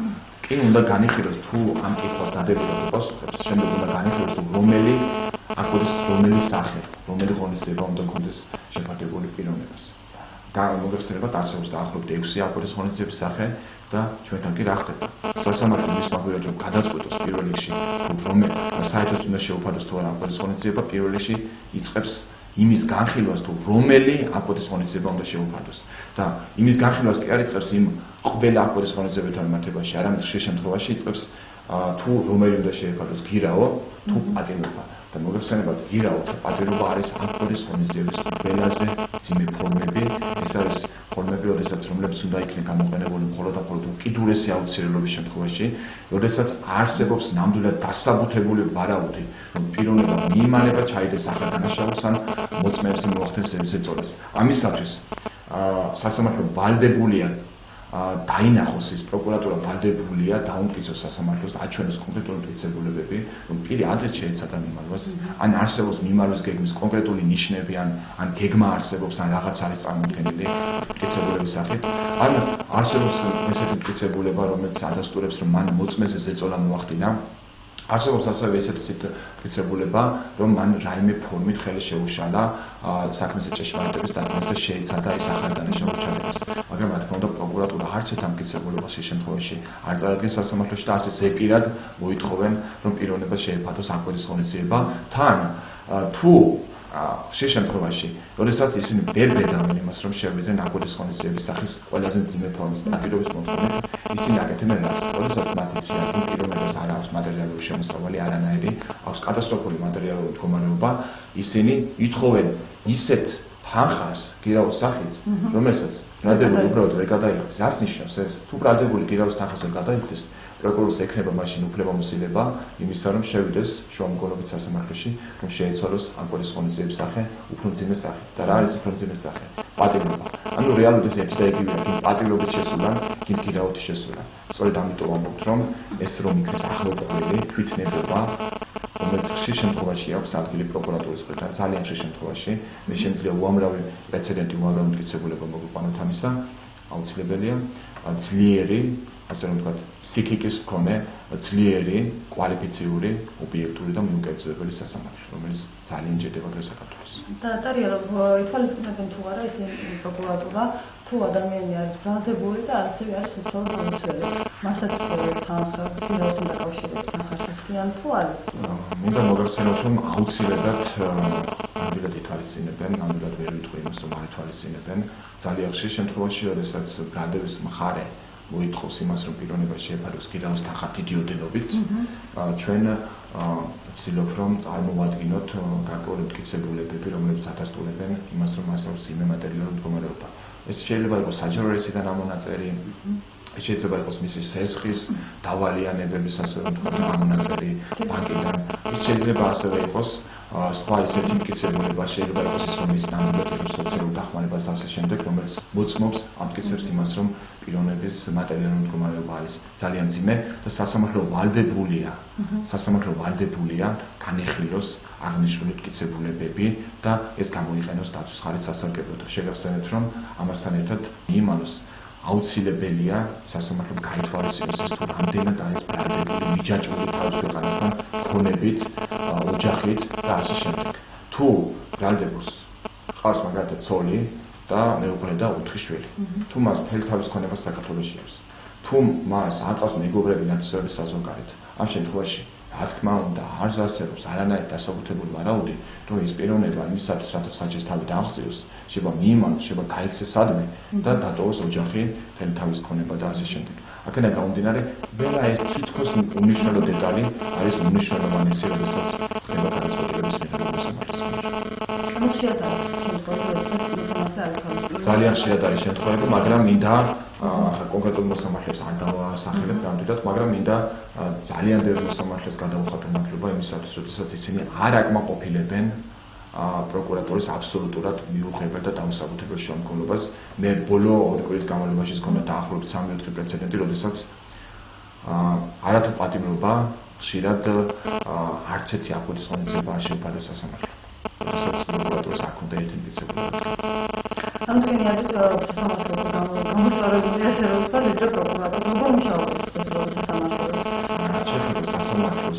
კი უნდა განიხილოს თუ ამ კითხვას დადებითად პასუხებს, შემდეგ უნდა განიხილოს თუ რომელი აკოდის რომელი სახე, რომელი ღონისძიება უნდა გქონდეს შეფარდებული პიროვნებას. მოგეხსენებათ არსებობს დაახლოებით ექვსი აკოდის ღონისძიების სახე და ჩვენთან კი რა ხდება. სასამართლო მის მაგვირად რომ გადაწყვეტოს პირველ რიგში თუ რომელი საერთოდ უნდა შეუფარდოს თუ არა აკოდის ღონისძიება, პირველ რიგში იწყებს იმის განხილვას თუ რომელი აკოდის ღონისძიება უნდა შეუფარდოს. და იმის განხილვას კი არ იწყებს იმ ყველა აკოდის ღონისძიებთან მიმართებაში, არამედ ხშირ შემთხვევაში იწყებს თუ რომელი უნდა შეუფარდოს გირაო თუ პატიმრობა. და მოგეხსენებათ გირაო თუ პატიმრობა არის აკოდის ღონისძიების ყველაზე ძიმე ფორმები. ეს არის ფორმები, როდესაც რომლებიც უნდა იქნეს გამოყენებული მხოლოდ და მხოლოდ უკიდურესი აუცილებლობის შემთხვევაში, როდესაც არსებობს ნამდვილად დასაბუთებული ვარაუდი, რომ პიროვნება მიიმანება ჩაიდეს ახალ დანაშაულს ან მოწმეებს მოახდენს ზეწოლას. ამისათვის სასამართლო ვალდებულია დაინახოს ის პროკურატურა ვალდებულია დაუმტკიცოს სასამართლოს აჩვენოს კონკრეტული მტკიცებულებები, რომ პირი ადრე შეეცადა მიმარვას, ან არსებობს მიმარვის გეგმის კონკრეტული ნიშნები, ან ან გეგმა არსებობს, ან რაღაც არის წარმოქმნილი მტკიცებულების სახით, ან არსებობს ესეთი მტკიცებულება, რომელიც ადასტურებს, რომ მან მოწმეზე ზეწოლა მოახდინა. არსებობს ასევე ესეთი მტკიცებულება, რომ მან რაიმე ფორმით ხელი შეუშალა საქმეზე ჭეშმარიტების დადგმას და შეეცადა ეს ახალი დანაშაულის ჩადებას. მაგრამ რა თქმა უნდა, პროკურატურა არც ერთ ამ მტკიცებულებას ის შემთხვევაში არ წარადგენს სასამართლოში და ასე ზეპირად მოითხოვენ, რომ პიროვნება შეეფადოს აკოდის ღონისძიება, თან თუ ხშირ შემთხვევაში, როდესაც ისინი ვერ ბედავენ იმას, რომ შევიდნენ აკოდის ღონისძიების სახის ყველაზე მძიმე ფორმის დაპირობის მოთხოვნით, ისინი აკეთებენ რას? როდესაც მათ იციან, რომ პიროვნებას არ აქვს მატერიალური შემოსავალი არანაირი, აქვს კატასტროფული მატერიალური მდგომარეობა, ისინი ითხოვენ ისეთ თანხას გირაოს სახით, რომელსაც ბრალდებული უბრალოდ ვერ გადაიხდის. რას ნიშნავს ეს? თუ ბრალდებული გირაოს თანხას ვერ გადაიხდის, პროკურორს ექნება მაშინ უფლებამოსილება იმისა, რომ შევიდეს შუამდგომლობით სასამართლოში, რომ შეეცვალოს აკოდის ღონისძიების სახე, უფრო მძიმე სახე. და რა არის უფრო მძიმე სახე? პატიმრობა. ანუ რეალურად ეს ერთი და იგივეა, კი პატიმრობით შესულა, კი გირაოთი შესულა. სწორედ ამიტომ ვამბობთ, რომ ეს რომ იქნეს ახლობელი თვითნებობა, რომელიც ხშირ შემთხვევაში აქვს ადგილი პროკურატურის მხრიდან, ძალიან ხშირ შემთხვევაში, მე შემიძლია უამრავი პრეცედენტი, უამრავი მტკიცებულება მოგიყვანოთ ამისა, აუცილებელია ძლიერი, ასე რომ ვთქვათ, ფსიქიკის მქონე, ძლიერი, კვალიფიციური, ობიექტური და მიუკერძოებელი სასამართლო, რომელიც ძალიან ჭირდება დღეს საქართველოს. და ტარია ითვალისწინებენ თუ არა ისინი პროკურატურა, თუ ადამიანი არის ბრალდებული და ასევე არის სოციალურად ამცველი. მასაც თანხა, ფინანსთან დაკავშირებით თანხა შეხვდიან თუ არა? მინდა მოგახსენოთ, რომ აუცილებლად ნამდვილად ითვალისწინებენ, ნამდვილად ვერ ვიტყვი იმას, რომ არ ითვალისწინებენ. ძალიან ხშირ შემთხვევაში, როდესაც ბრალდების მხარე მოითხოვს იმას, რომ პიროვნება შეეფაროს გირაოს თანხა დიდი ოდენობით, ჩვენ ვცდილობ, რომ წარმოვადგინოთ გარკვეული მტკიცებულებები, რომლებიც ადასტურებენ იმას, რომ მას აქვს ძიმე მატერიალური მდგომარეობა. ეს შეიძლება იყოს საჯარო რეესიდან ამონაწერი, შეიძლება იყოს მისი სესხის დავალიანებების, ასე რომ ვთქვათ, ამონაწერი ბანკიდან. ის შეიძლება ასევე იყოს სხვა ისეთი მტკიცებულება, შეიძლება იყოს ის, რომ ის ნამდვილად სოციალურ დახმარებას და ასე შემდეგ, რომელიც მოწმობს, ამტკიცებს იმას, რომ პიროვნების მატერიალური მდგომარეობა არის ძალიან ძიმე და სასამართლო ვალდებულია, სასამართლო ვალდებულია განეხილოს აღნიშნული მტკიცებულებები და ეს გამოიყენოს დაცვის ხარით სასარგებლოდ. შეგახსენებთ, რომ ამასთან ერთად მიიმალოს აუცილებელია სასამართლომ გაითვალისწინოს ის, თუ რამდენად არის ბრალდებული, მიჯაჭვული თავის ქვეყანასთან ქონებით, ოჯახით და ასე შემდეგ. თუ ბრალდებულს ყავს მაგალითად ცოლი და მეუღლე და ოთხი შვილი, თუ მას მთელი თავის ქონება საქართველოში აქვს, თუ მას არ ყავს მეგობრები ნაცნობების საზღვარგარეთ, ამ შემთხვევაში რა თქმა უნდა არ არსებობს არანაირი დასაბუთებული ვარაუდი, რომ ეს პიროვნება იმისათვის, რათა საჭირს თავი დააღწიოს, შეიძლება მიიმალოს, შეიძლება გაიქცეს სადმე და დატოვოს ოჯახი, მთელი თავის ქონება და ასე შემდეგ. აქედან გამომდინარე, ვერა ეს თითქოს უმნიშვნელო დეტალი არის უმნიშვნელოვანესი, როდესაც ხდება გადაწყვეტილების მიღება სასამართლოს მიერ. ძალიან ხშირად არის შემთხვევები, მაგრამ მინდა კონკრეტულ მოსამართლეებს არ დავასახელებ ნამდვილად, მაგრამ მინდა ძალიან ბევრ მოსამართლეს გადავუხატო მადლობა იმისათვის, როდესაც ისინი არ აკმაყოფილებენ პროკურატურის აბსოლუტურად მიუღებელ და დამსაბუთებელ შემოქმედებას. მე ბოლო ორი კვირის განმავლობაში მქონდა დაახლოებით სამი-ოთხი პრეცედენტი, როდესაც არათუ პატიმრობა ხშირად არც ერთი აკოდის ღონისძიება არ შეუფარდა სასამართლო. როდესაც პროკურატურას არ ჰქონდა ერთი მტკიცებულებაც. ამ თქვენი აზრით სასამართლო გამოსწორებული ასე რომ ვთქვათ, ვიდრე პროკურატურა მუშაობს ეს როცა სასამართლოს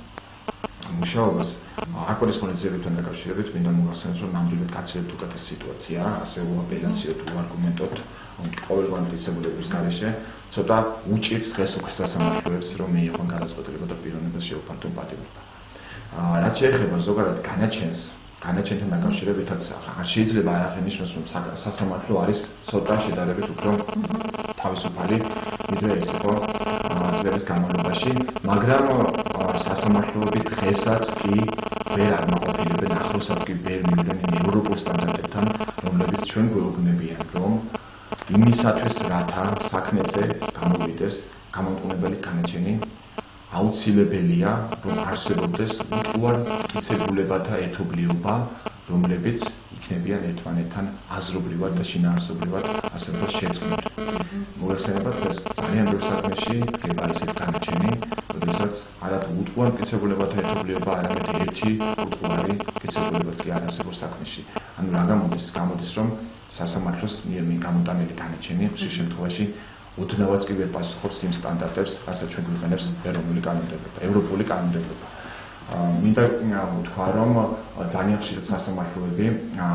მუშაობას აქ კორესპონდენციებთან დაკავშირებით მინდა მოგახსენოთ, რომ ნამდვილად გაცილებით უკეთესი სიტუაციაა, ასევე უაპელაციო თუ არგუმენტოთ ყოველგვარი მტკიცებულების გარეშე ცოტა უჭირთ დღეს უკვე სასამართლოებს, რომ მიიღონ გადაწყვეტილება და პიროვნებას შეუფარდონ პატიმრობა. რაც შეეხება ზოგადად განაჩენს, განაჩენთან დაკავშირებითაც არ შეიძლება აღინიშნოს, რომ სასამართლო არის ცოტა შედარებით უფრო თავისუფალი, ვიდრე ეს იყო წლების განმავლობაში, მაგრამ სასამართლოები დღესაც კი ვერ აღმოაყოფილებენ, ახლოსაც კი ვერ მივიდნენ იმ ევროპულ სტანდარტებთან, რომლებიც ჩვენ გვეუბნებიან, რომ იმისათვის, რათა საქმეზე გამოვიდეს გამომტყუნებელი განაჩენი, აუცილებელია, რომ არსებობდეს უტყუარ მტკიცებულებათა ერთობლიობა, რომლებიც იქნებიან ერთმანეთთან აზრობრივად და შინაარსობრივად ასე ვთქვათ შეწყვილ. მოგეხსენებათ, ეს ძალიან ბევრ საქმეში ხდება ისეთი განაჩენი, როდესაც არა თუ უტყუარ მტკიცებულებათა ერთობლიობა, არამედ ერთი უტყუარი მტკიცებულებაც კი არ არსებობს საქმეში. ანუ რა გამოდის? გამოდის, რომ სასამართლოს მიერ გამოტანილი განაჩენი ხშირ შემთხვევაში უდნავად კი ვერ პასუხობს იმ სტანდარტებს, რასაც ჩვენ გვიყენებს ეროვნული კანონმდებლობა, ევროპული კანონმდებლობა. მინდა ვთქვა, რომ ძალიან ხშირად სასამართლოები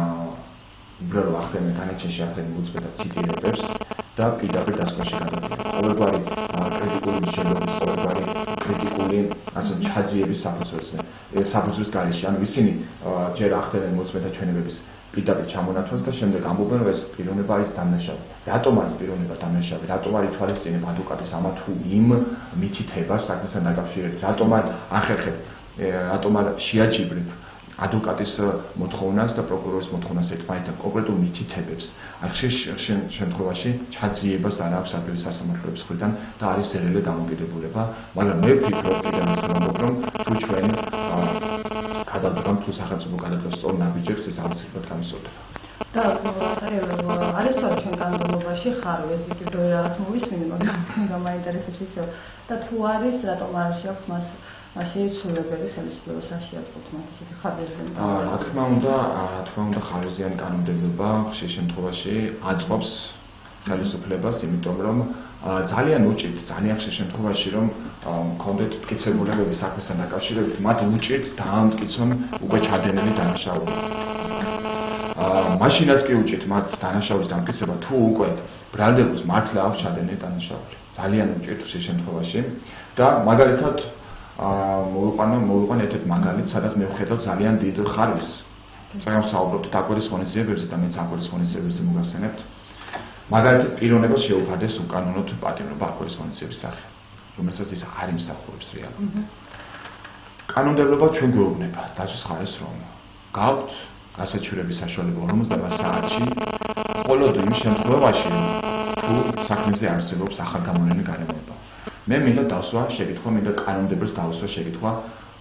უბრალოდ ახდენენ განაჩენში ახდენენ უწყვეტად ციტირებებს და პირდაპირ დასკვნაში გადადიან. ყოველგვარი კრიტიკული მსჯელობის, ყოველგვარი კრიტიკული ასე ჩაძიების საფუძველზე, საფუძვლის გარეშე, ანუ ისინი ჯერ ახდენენ მოწმეთა ჩვენებების პირდაპირ ჩამონათვალს და შემდეგ ამბობენ, რომ ეს პიროვნება არის დამნაშავე. რატომ არის პიროვნება დამნაშავე? რატომ არ ითვალისწინებ ადვოკატის ამა თუ იმ მითითებას საქმესთან დაკავშირებით? რატომ არ ახერხებ, რატომ არ შეაჯიბრებ ადვოკატის მოთხოვნას და პროკურორის მოთხოვნას ერთმანეთთან კონკრეტულ მითითებებს? ხშირ შემთხვევაში ჩაძიებას არ აქვს ადვილი სასამართლოების მხრიდან და არის ზერელე დამოკიდებულება, მაგრამ მე ვფიქრობ, კიდევ ერთხელ ვამბობ, რომ თუ ჩვენ გადავდგამთ, თუ სახელმწიფო გადადგას სწორ ნაბიჯებს, ეს აუცილებლად გამოსწორდება. და არის თორე ჩვენ კანონმდებლობაში ხარო ეს იგი რო რაღაც მოვისმინე, მაგრამ თქვენ მაინტერესებს ისევ და თუ არის, რატომ არ შეაქვს მას შეიცვალებელი ხელისუფლებას რა შეაწყოთ მათ ისეთი ხარჯიანი კანონმდებლობა? რა თქმა უნდა, რა თქმა უნდა, ხარჯიანი კანონმდებლობა ხშირ შემთხვევაში აწყობს ხელისუფლებას, იმიტომ რომ ძალიან უჭირთ, ძალიან ხშირ შემთხვევაში რომ მქონდეთ მტკიცებულებები საქმესთან დაკავშირებით, მათ უჭირთ დაამტკიცონ უკვე ჩადენილი დანაშაულები. მაშინაც კი უჭირთ მათ დანაშაულის დამტკიცება, თუ უკვე ბრალდებულს მართლა აქვს ჩადენილი დანაშაული. ძალიან უჭირთ ხშირ შემთხვევაში და მაგალითად მოვიყვანო მოვიყვანე ერთ-ერთ მაგალითს, სადაც მე ვხედავ ძალიან დიდ ხარვისს. წეგნ ვსაუბრობთ დაკვირის ღონისძიებებზე და მეც აკვირის ღონისძიებებზე მოგახსენებთ. მაგალითად, პიროვნებას შეუფარდეს უკანონოდ პატიმრობა აკვირის ღონისძიების სახით, რომელსაც ის არ იმსახურებს რეალურად. კანონმდებლობა ჩვენ გვეუბნება დაცვის ხარისს, რომ გაქვთ გასაჩივრების საშუალება ორმოცდაოთხ საათში, მხოლოდ იმ შემთხვევაში, თუ საქმეზე არსებობს ახალგამოვლენილი გარემოება. მე მინდა დავსვა შეკითხვა, მინდა კანონმდებლს დავსვა შეკითხვა,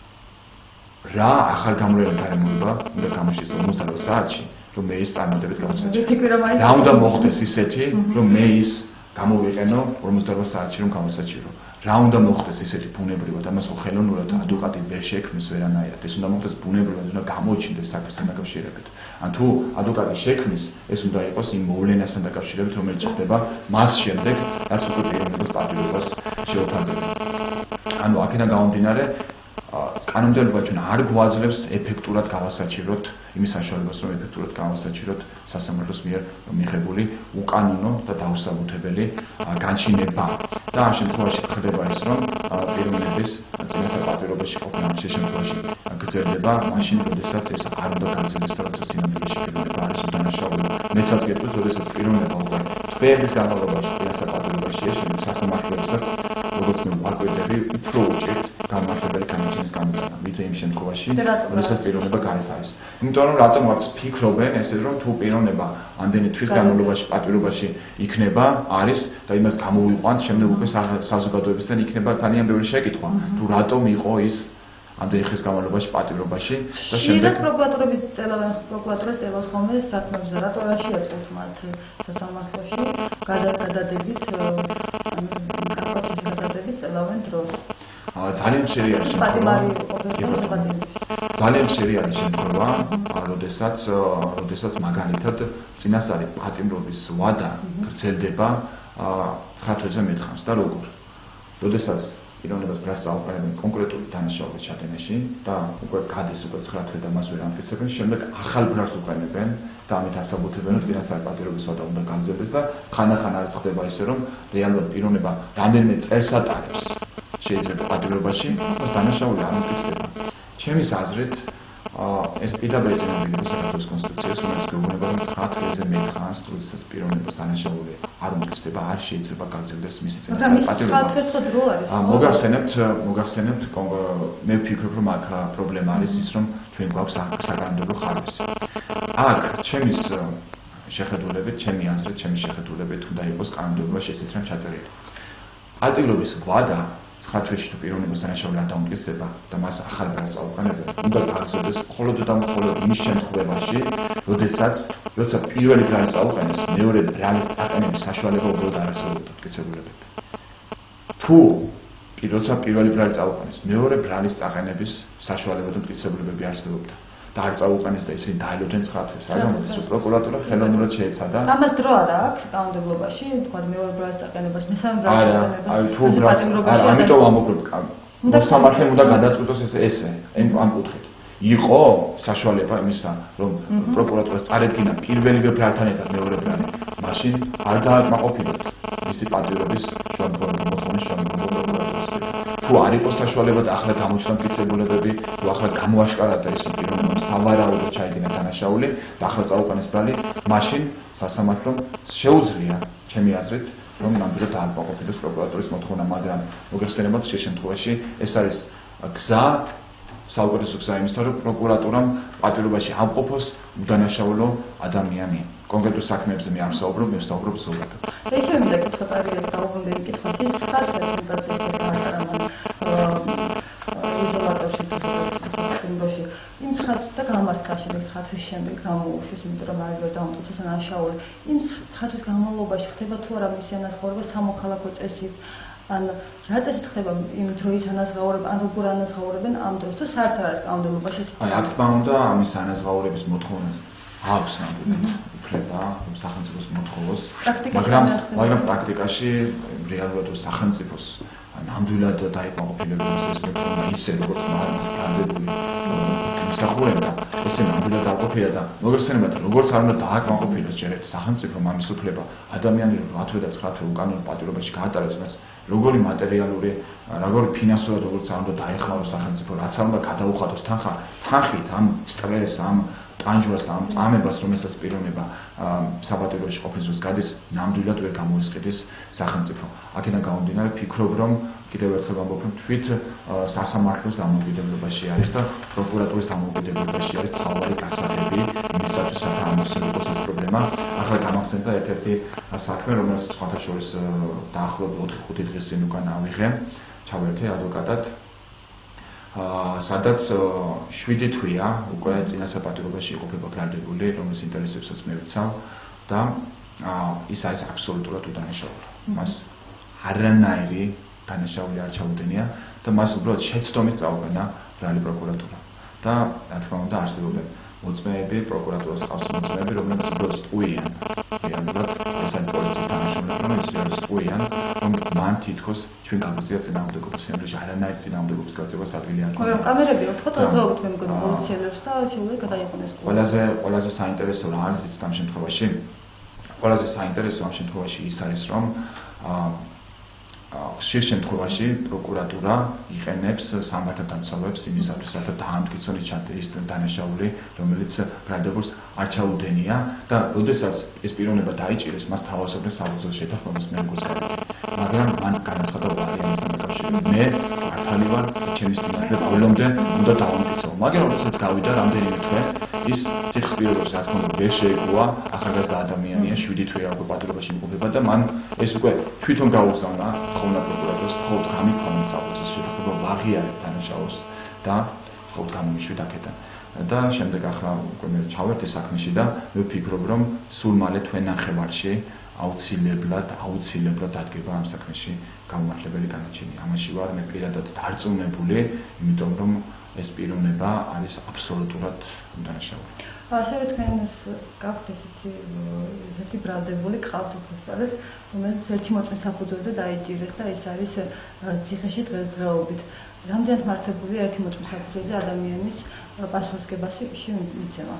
რა ახალგამოვლენილი გარემოება უნდა გამოჩნდეს ორმოცდაოთხ საათში, რომ მე ის წარმატებით გამოსაჩირო. რა უნდა მოხდეს ისეთი, რომ მე ის გამოვიყენო ორმოცდაოთხ საათში რომ გამოსაჩირო. რა უნდა მოხდეს ისეთი ბუნებრივად, ამას ხელოვნურად ადვოკატი ვერ შექმნის ვერანაირად. ეს უნდა მოხდეს ბუნებრივად, უნდა გამოჩნდეს საქმესთან დაკავშირებით. ან თუ ადვოკატი შექმნის, ეს უნდა იყოს იმ მოვლენასთან დაკავშირებით, რომელიც ხდება მას შემდეგ, რაც უკვე პიროვნებას პატიმრობას შეუფარდება. ანუ აქედან გამომდინარე, კანონმდებლობა ჩვენ არ გვაძლევს ეფექტურად გავასაჩივროთ იმის საშუალებას, რომ ეფექტურად გავასაჩივროთ სასამართლოს მიერ მიღებული უკანონო და დაუსაბუთებელი განჩინება. და ამ შემთხვევაში ხდება ის, რომ პიროვნების წინასაპატიმრობაში ყოფნა ამ შემთხვევაში გრძელდება, მაშინ, როდესაც ეს არ უნდა გაგრძელდეს და როცა სინამდვილეში პიროვნება არის უდანაშაული. მეცაც გეტყვით, როდესაც პიროვნება უკვე თვეების განმავლობაში წინასაპატიმრობაშია, შემდეგ სასამართლოებსაც, როგორც მე ვაკვირდები, უფრო უჭირთ გამართლებელი განაჩენის გამოტანა, ვიდრე იმ შემთხვევაში, როდესაც პიროვნება გარეთ არის. იმიტომ რომ რატომაც ფიქრობენ ესე, რომ თუ პიროვნება ამდენი თვის განმავლობაში პატიმრობაში იქნება, არის და იმას გამოვიყვანთ, შემდეგ უკვე საზოგადოებისგან იქნება ძალიან ბევრი შეკითხვა, თუ რატომ იყო ის ამდენი ხნის განმავლობაში პატიმრობაში და შემდეგ პროკურატორები წელავენ, პროკურატორებს წელავს ხოლმე საქმეებზე, რატო რა შეაწყოთ მათ სასამართლოში გადადებით, გადადებით წელავენ დროს. ძალიან ხშირი არის შემთხვევა. ძალიან ხშირი არის შემთხვევა, როდესაც როდესაც მაგალითად წინასწარი პატიმრობის ვადა გრძელდება ცხრა თვეზე მეტხანს და როგორ? როდესაც პიროვნებას ბრალს წაუყენებენ კონკრეტული დანაშაულის ჩადენაში და უკვე გადის უკვე ცხრა თვე და მას ვერ ამტკიცებენ, შემდეგ ახალ ბრალს უყენებენ და ამით ასაბუთებენ, რომ წინასწარ პატიმრობის ვადა უნდა განძებდეს და ხანდახან არის ხდება ისე, რომ რეალურად პიროვნება რამდენიმე წელს ატარებს შეიძლება პატიმრობაში, მას დანაშაული არ ამტკიცდება. ჩემის აზრით, ეს პირდაპირ ეწინააღმდეგება საქართველოს კონსტიტუციას, რომელიც გვეუბნება, რომ ცხრა თვეზე მეტ ხანს, როდესაც პიროვნებას დანაშაული არ უმტკიცდება, არ შეიძლება განცემდეს მისი წინასწარ პატიმრობა. მოგახსენებთ, მოგახსენებთ, მე ვფიქრობ, რომ აქ პრობლემა არის ის, რომ ჩვენ გვაქვს საკანონმდებლო ხარვისი. აქ ჩემის შეხედულებით, ჩემი აზრით, ჩემი შეხედულებით უნდა იყოს კანონმდებლობაში ესეთ რამ ჩაწერილი. პატიმრობის ვადა ცხრა თვეში თუ პიროვნებას დანაშაული არ დაუმტკიცდება და მას ახალ ბრალს წაუყენებენ, უნდა გაგრძელდეს მხოლოდ და მხოლოდ იმის შემთხვევაში, როდესაც როცა პირველი ბრალი წაუყენეს, მეორე ბრალის წაყენების საშუალება უბრალოდ არ არსებობდა მტკიცებულებები. თუ როცა პირველი ბრალი წაუყენეს, მეორე ბრალის წაყენების საშუალება და მტკიცებულებები არსებობდა და არ წაუყენეს და ისინი დაელოდნენ ცხრა თვეს. რა გამოდის, პროკურატურა ხელოვნურად შეეცადა. ამას დრო არა აქვს კანონმდებლობაში, თქვა მეორე ბრალის წაყენებას, მესამე ბრალის წაყენებას. არა, თუ ბრალს, არა, ამიტომ ამობობთ მოსამართლემ უნდა გადაწყვიტოს ესე ესე, ამ კუთხით. იყო საშუალება იმისა, რომ პროკურატურას წარედგინა პირველივე ბრალთან ერთად მეორე ბრალი, მაშინ არ დააკმაყოფილოთ მისი პატიმრობის შემდგომი მოთხოვნის შემდგომი პროკურატურის. თუ არ იყოს საშუალება და ახლა გამოჩნდა მტკიცებულებები, თუ ახლა გამოაშკარადა ის, რომ პიროვნებამ სავარაუდოდ ჩაიდინა დანაშაული და ახლა წაუყენეს ბრალი, მაშინ სასამართლომ შეუძლია, ჩემი აზრით, რომ ნამდვილად დააკმაყოფილოს პროკურატურის მოთხოვნა, მაგრამ მოგეხსენებათ შე შემთხვევაში ეს არის გზა საუკეთესო გზა იმისა, რომ პროკურატურამ პატიმრობაში ავყოფოს უდანაშაულო ადამიანი. კონკრეტულ საქმეებზე მე არ ვსაუბრობ, მე ვსაუბრობ ზოგადად. და ისევ მინდა კითხოთ არის დაუბრუნდელი კითხვა, ის ცხრა თვეს იზოლატორში თვითონში იმ ცხრა და გამართლა შემდეგ ცხრა თვის შემდეგ გამოუშვეს, იმიტომ რომ არ ვერ დაუმტკიცეს დანაშაული. იმ ცხრა თვის განმავლობაში ხდება თუ არა მისი ანაზღაურება სამოქალაქო წესით, ან რა წესით ხდება იმ დროის ანაზღაურება, ან როგორ ანაზღაურებენ ამ დროს, თუ საერთოდ არის კანონმდებლობაში ეს? აი, რა თქმა უნდა, ამის ანაზღაურების მოთხოვნა აქვს ნამდვილად უფლება სახელმწიფოს მოთხოვოს, მაგრამ მაგრამ პრაქტიკაში რეალურად სახელმწიფოს ნამდვილად დაიკმაყოფილებს ეს მექანა ისე როგორც მართლმადიდებელი მსახურება, ესე ნამდვილად დააკმაყოფილა და მოგეხსენებათ, როგორც არ უნდა დააკმაყოფილოს ჯერ ერთ სახელმწიფომ ამის უფლება ადამიანი რომ ათვე და ცხრა თვე უკანონო პატიმრობაში გაატარებს, მას როგორი მატერიალური, როგორი ფინანსურად როგორც არ უნდა დაეხმაროს სახელმწიფო, რაც არ უნდა გადაუხადოს თანხა, თანხით ამ სტრესს, ამ ტანჯვას და ამ წამებას, რომელსაც პიროვნება საპატიმროში ყოფნის დროს გადის, ნამდვილად ვერ გამოისყიდეს სახელმწიფო. აქედან გამომდინარე, ვფიქრობ, რომ კიდევ ერთხელ ვამბობ, რომ თვით სასამართლოს დამოუკიდებლობაში არის და პროკურატურის დამოუკიდებლობაში არის მთავარი გასაღები იმისათვის, რათა ამოსილიყოს ეს პრობლემა. ახლა გამახსენდა ერთ-ერთი საქმე, რომელსაც სხვათა შორის დაახლოებით ოთხი ხუთი დღის წინ უკან ავიღე, ჩავერთე ადვოკატად. სადაც შვიდი თვეა უკვე წინა საპატიმრობაში იყოფება ბრალდებული, რომლის ინტერესებსაც მე ვიცავ და ის არის აბსოლუტურად უდანაშაული. მას არანაირი დანაშაული არ ჩაუდენია და მას უბრალოდ შეცდომით წაუყენა ბრალი პროკურატურა. და რა თქმა უნდა არსებობენ მოწმეები, პროკურატურას ყავს მოწმეები, რომლებიც უბრალოდ სტუიან. რეალურად ეს არის პოლიციის თანამშრომლები, რომლებიც რეალურად სტუიან, რომ მან თითქოს ჩვენ გაგვიზია წინააღმდეგობის შემდგომში არანაირი წინააღმდეგობის გაწევას ადგილი არ ქონია. მაგრამ კამერები აქვს ფოტოთაობით მე მგონი პოლიციელებს და შეუძლია გადაიყვანეს. ყველაზე ყველაზე საინტერესო რა არის ის ამ შემთხვევაში? ყველაზე საინტერესო ამ შემთხვევაში ის არის, რომ ხშირ შემთხვევაში პროკურატურა იყენებს სამართალდამცავებს იმისათვის, რათა დაამტკიცონ ის დანაშაული, რომელიც ბრალდებულს არ ჩაუდენია და როდესაც ეს პიროვნება დაიჭირეს, მას თავისუფლად საფუძველს შეთანხმებას მე მგონს გავიგე. მაგრამ მან განაცხადა ვარიანტი ამასთან დაკავშირებით. მე მართალი ვარ, ჩემი სიმართლე ბოლომდე უნდა დავამტკიცო. მაგრამ როდესაც გავიდა რამდენიმე თვე, ის ციხის პირობებს რა თქმა უნდა ვერ შეეგუა, ახალგაზრდა ადამიანია, შვიდი თვეა უკვე პატიმრობაში იმყოფება და მან ეს უკვე თვითონ გაუგზავნა ხოლმე პროკურატურას, მხოლოდ გამიფორმაცავს ეს შეთანხმება ვაღიარებ დანაშაულს და მხოლოდ გამომიშვით აქედან. და შემდეგ ახლა უკვე მე ჩავერთე საქმეში და მე ვფიქრობ, რომ სულ მალე თვე ნახევარში აუცილებლად, აუცილებლად დადგება ამ საქმეში გამომართლებელი განაჩენი. ამაში ვარ მე პირადად დარწმუნებული, იმიტომ რომ ეს პიროვნება არის აბსოლუტურად უდანაშაული. ასევე თქვენს გაქვთ ესეთი ესეთი ბრალდებული ყავთ უბრალოდ, რომელიც ერთი მოწმის საფუძველზე დაიჭირეს და ეს არის ციხეში დღესდღეობით. რამდენად მართებულია ერთი მოწმის საფუძველზე ადამიანის პასუხისმგებაში მიცემა?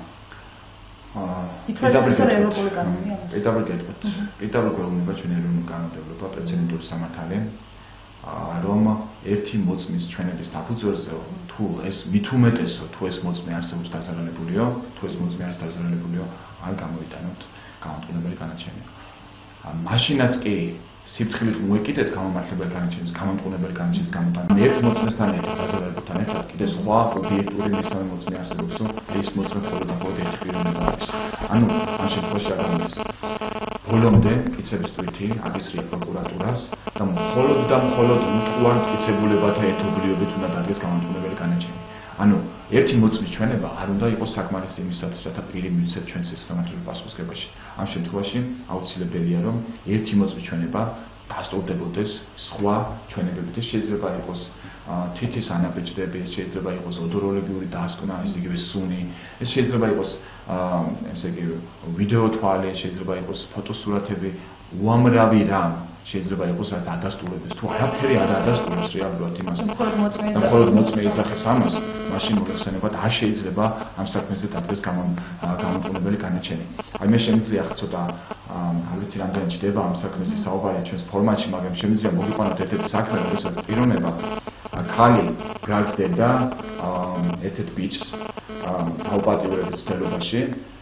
პედაგოგიური ევროპული კანონია. პედაგოგიური პედაგოგიური ჩვენ ეროვნული კანონმდებლობა პრეცედენტული სამართალი რომ ერთი მოწმის ჩვენების საფუძველზე თუ ეს მით უმეტესო თუ ეს მოწმე არსებობს დაზარალებულიო, თუ ეს მოწმე არის დაზარალებულიო, არ გამოიტანოთ გამომტყუნებელი განაჩენი. მაშინაც კი სიფრთხილით მოეკიდეთ გამომართლებელი განაჩენის, გამომტყუნებელი განაჩენის გამოტანა. ერთ მოწმესთან ერთად დაზარალებულთან ერთად კიდე სხვა ობიექტური მესამე მოწმე არსებობს, ეს მოწმე მხოლოდ და მხოლოდ ერთი პიროვნება არის. ანუ ამ შემთხვევაში არ გამოდის. ბოლომდე მტკიცების თვითი აგისრია პროკურატურას და მხოლოდ და მხოლოდ უტყუარ მტკიცებულებათა ერთობლიობით უნდა დადგეს გამომტყუნებელი განაჩენი. ანუ ერთი მოწმის ჩვენება არ უნდა იყოს საკმარისი იმისათვის, რათა პირი მივცეთ ჩვენ სასამართლო პასუხისმგებაში. ამ შემთხვევაში აუცილებელია, რომ ერთი მოწმის ჩვენება დასტურდებოდეს სხვა ჩვენებებით. ეს შეიძლება იყოს თითის ანაბეჭდები, ეს შეიძლება იყოს ოდოროლოგიური დასკვნა, ეს იგივე სუნი, ეს შეიძლება იყოს ესე იგი ვიდეო თვალი, შეიძლება იყოს ფოტოსურათები, უამრავი რამ შეიძლება იყოს რაც ადასტურებს. თუ არაფერი არ ადასტურებს რეალურად იმას, და მხოლოდ მოწმე ეძახის ამას, მაშინ მოიხსენებათ არ შეიძლება ამ საქმეზე დადგეს გამომტყუნებელი განაჩენი. აი მე შემიძლია ახლა ცოტა არ ვიცი რამდენი ჯდება ამ საქმეზე საუბარია ჩვენს ფორმატში, მაგრამ შემიძლია მოგიყვანოთ ერთ-ერთი საქმე, რომელსაც პიროვნება ხალი გრაცდება ერთ-ერთ ბიჭს დაუპატიურების ცდელობაში.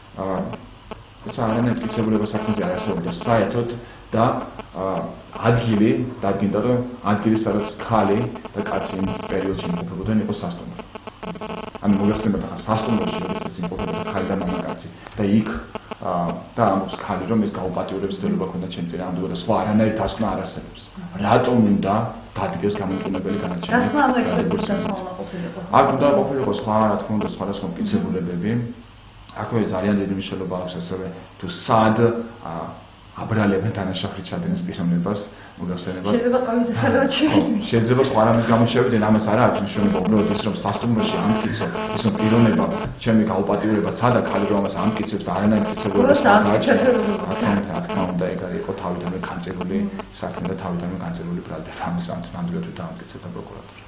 თუმცა არანაირ მტკიცებულება საქმეზე არ არსებობდა საერთოდ და ადგილი დადგინდა, რომ ადგილი სადაც ხალი და კაცი იმ პერიოდში იმყოფებოდნენ იყო სასტუმრო. ანუ მოგახსენებათ ახლა სასტუმროში როდესაც იმყოფებოდა ხალი და მამაკაცი და იქ და ამბობს ხალი რომ ეს გაუპატიურების ცდელობა ქონდა ჩემ წინ ამდღო და სხვა არანაირი დასკვნა არ არსებობს. რატომ უნდა დადგეს გამომტყუნებელი განაჩენი? დასკვნა არ ყოფილიყო. არ უნდა ყოფილიყო სხვა რა თქმა უნდა სხვადასხვა მტკიცებულებები. აქვე ძალიან დიდი მნიშვნელობა აქვს ასევე თუ სად აბრალებენ დანაშაულის ჩადენას პიროვნებას, მოგახსენებათ. შეიძლება ყავით დასალევაში. შეიძლება სხვა რამის გამო შევიდნენ, ამას არ აქვს მნიშვნელობა, უბრალოდ ის რომ სასტუმროში ამტკიცო, ის რომ პიროვნება, ჩემი გაუპატიურება ცადა ხალი რომ ამას ამტკიცებს და არანაირ მტკიცებულებას არ გააჩნია. რა თქმა უნდა, ეგ არის იყო თავიდანვე განწერული საქმე და თავიდანვე განწერული ბრალდება. ამის ამდროდ დაამტკიცებდა პროკურატურა.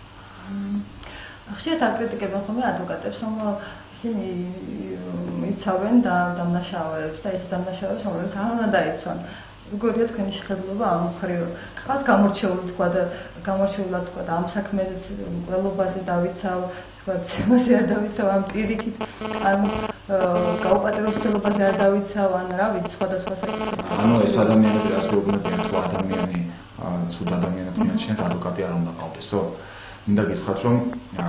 ხშირად აკრიტიკებენ ხოლმე ადვოკატებს, რომ ისინი იცავენ და დამნაშავეებს და ეს დამნაშავეებს რომელიც არ უნდა დაიცვან. როგორია თქვენი შეხედულება ამ მხრივ? ხალხ გამორჩეული თქვა და გამორჩეულად თქვა და ამ საქმეზე ყველობაზე დავიცავ, თქვა ცემაზე არ დავიცავ ამ პირიქით, ან გაუპატიურების ცდელობაზე არ დავიცავ, ან რა ვიცი სხვადასხვა საკითხი. ანუ ეს ადამიანები რას გეუბნებიან, თუ ადამიანი ცუდ ადამიანად მიაჩნიათ, ადვოკატი არ უნდა ყავდესო? მინდა გითხრათ, რომ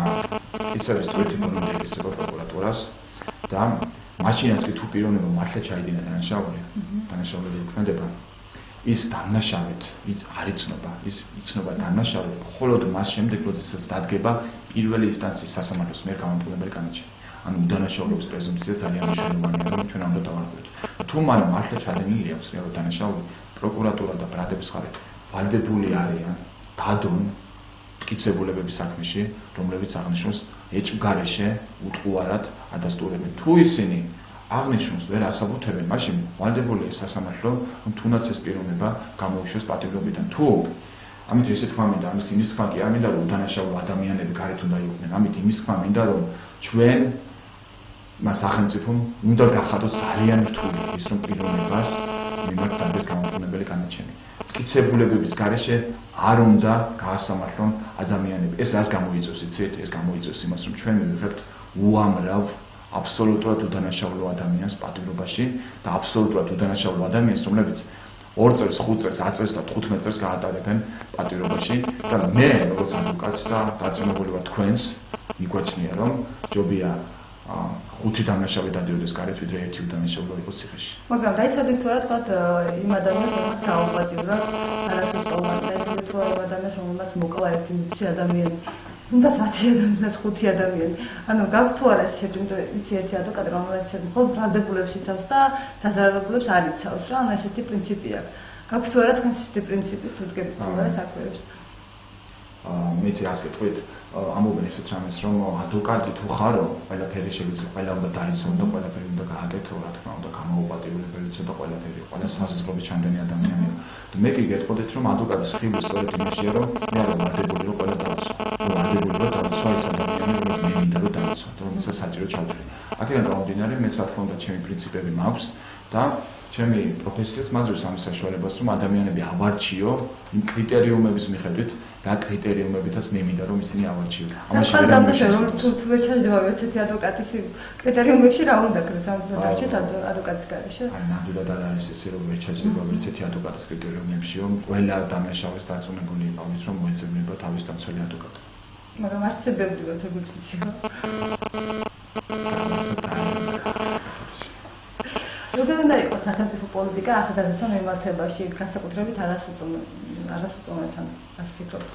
ეს არის თვითი მონიტორინგისება პროკურატურას და მაშინაც კი თუ პიროვნება მართლა ჩაიდინა დანაშაული, დანაშაული იქმნება, ის დამნაშავედ არ იცნობა, ის იცნობა დამნაშავედ მხოლოდ მას შემდეგ, როდესაც დადგება პირველი ინსტანციის სასამართლოს მიერ გამომტყუნებელი განაჩენი. ანუ უდანაშაულობის პრეზუმპცია ძალიან მნიშვნელოვანია, რომ ჩვენ ამ დავარკვევთ. თუ მან მართლა ჩადენილი აქვს რეალურად დანაშაული, პროკურატურა და ბრალდების ხარეთ ვალდებული არიან დადონ მტკიცებულებების საქმეში, რომლებიც აღნიშნავს ეჭვგარეშე უტყუარად ადასტურებენ. თუ ისინი აღნიშნავს ვერ ასაბუთებენ, მაშინ ვალდებულია სასამართლო, რომ თუნდაც ეს პიროვნება გამოუშვეს პატიმრობიდან. თუ ამით ესე თქვა მინდა, ამის იმის თქვა კი არ მინდა, რომ უდანაშაულო ადამიანები გარეთ უნდა იყვნენ. ამით იმის თქვა მინდა, რომ ჩვენ მას სახელმწიფომ უნდა გახადოთ ძალიან რთული ის, რომ პიროვნებას მიმართ დადგეს გამომტყუნებელი განაჩენი. მტკიცებულებების გარეშე არ უნდა გაასამართლონ ადამიანები. ეს რას გამოიწვევს, იცით? ეს გამოიწვევს იმას, რომ ჩვენ მივიღებთ უამრავ აბსოლუტურად უდანაშაულო ადამიანს პატიმრობაში და აბსოლუტურად უდანაშაულო ადამიანს, რომლებიც ორ წელს, ხუთ წელს, ათ წელს და თხუთმეტ წელს გაატარებენ პატიმრობაში და მე, როგორც ადვოკატს და დარწმუნებული ვარ თქვენს, მიგვაჩნია, რომ ჯობია ხუთი დამნაშავე დადიოდეს გარეთ, ვიდრე ერთი უდანაშაულო იყოს ციხეში. მაგრამ დაიცადეთ თუ არა თქვა იმ ადამიანს, რომელსაც გაუპატიურა არასოწოვანი, დაიცადეთ თუ არა იმ ადამიანს, რომელსაც მოკლა ერთი მოცი ადამიანი. უნდა ათი ადამიანი, ხუთი ადამიანი. ანუ გაქვთ თუ არა ეს შეჯიბე იცი ერთი ადვოკატი, რომელიც მხოლოდ ბრალდებულებს იცავს და დაზარალებულებს არ იცავს რა, ანუ ესეთი პრინციპი აქვს. გაქვთ თუ არა თქვენს ესეთი პრინციპი თუ დგებით თუ არა საქმეებს? მეც რას გეტყვით, ამობენ ესეთ რამეს, რომ ადვოკატი თუ ხარო, ყველაფერი შეიძლება ყველა უნდა დაიცვან და ყველაფერი უნდა გააკეთო, რა თქმა უნდა, გამაუპატიურებელი ცოტა ყველაფერი, ყველა სასწრაფო ჩამდენი ადამიანია. მე კი გეტყოდით, რომ ადვოკატის ხიბლი სწორედ იმაშია, რომ მე არ ვარდებული რომ ყველა დავიცვა. ვარდებული რომ დავიცვა ის ადამიანი, რომელიც მე მინდა რომ დავიცვა, რომელსაც საჭირო ჩავთვლი. აქედან გამომდინარე, მეც რა თქმა უნდა, ჩემი პრინციპები მაქვს და ჩემი პროფესიაც მაძლევს ამის საშუალებას, რომ ადამიანები ავარჩიო იმ კრიტერიუმების მიხედვით, რა კრიტერიუმებითაც მე მინდა რომ ისინი ავარჩიო. ამაში ვერ ამბობ, თუ თუ ვერ ჩაჯდება ერთერთი ადვოკატის კრიტერიუმებში რა უნდა გქრეს ამ დარჩეს ადვოკატის გარეშე? აი, ნამდვილად არ არის ესე, რომ ვერ ჩაჯდება ერთერთი ადვოკატის კრიტერიუმებშიო. ყველა დამნაშავეს დარწმუნებული იყავით, რომ მოეძებნება თავის დამცველი ადვოკატი. მაგრამ არც ბევრი როცა გუჩვიჩიო. როგორ უნდა იყოს სახელმწიფო პოლიტიკა ახალგაზრდათა მიმართებაში, განსაკუთრებით არასოწონებთან, რას ფიქრობთ?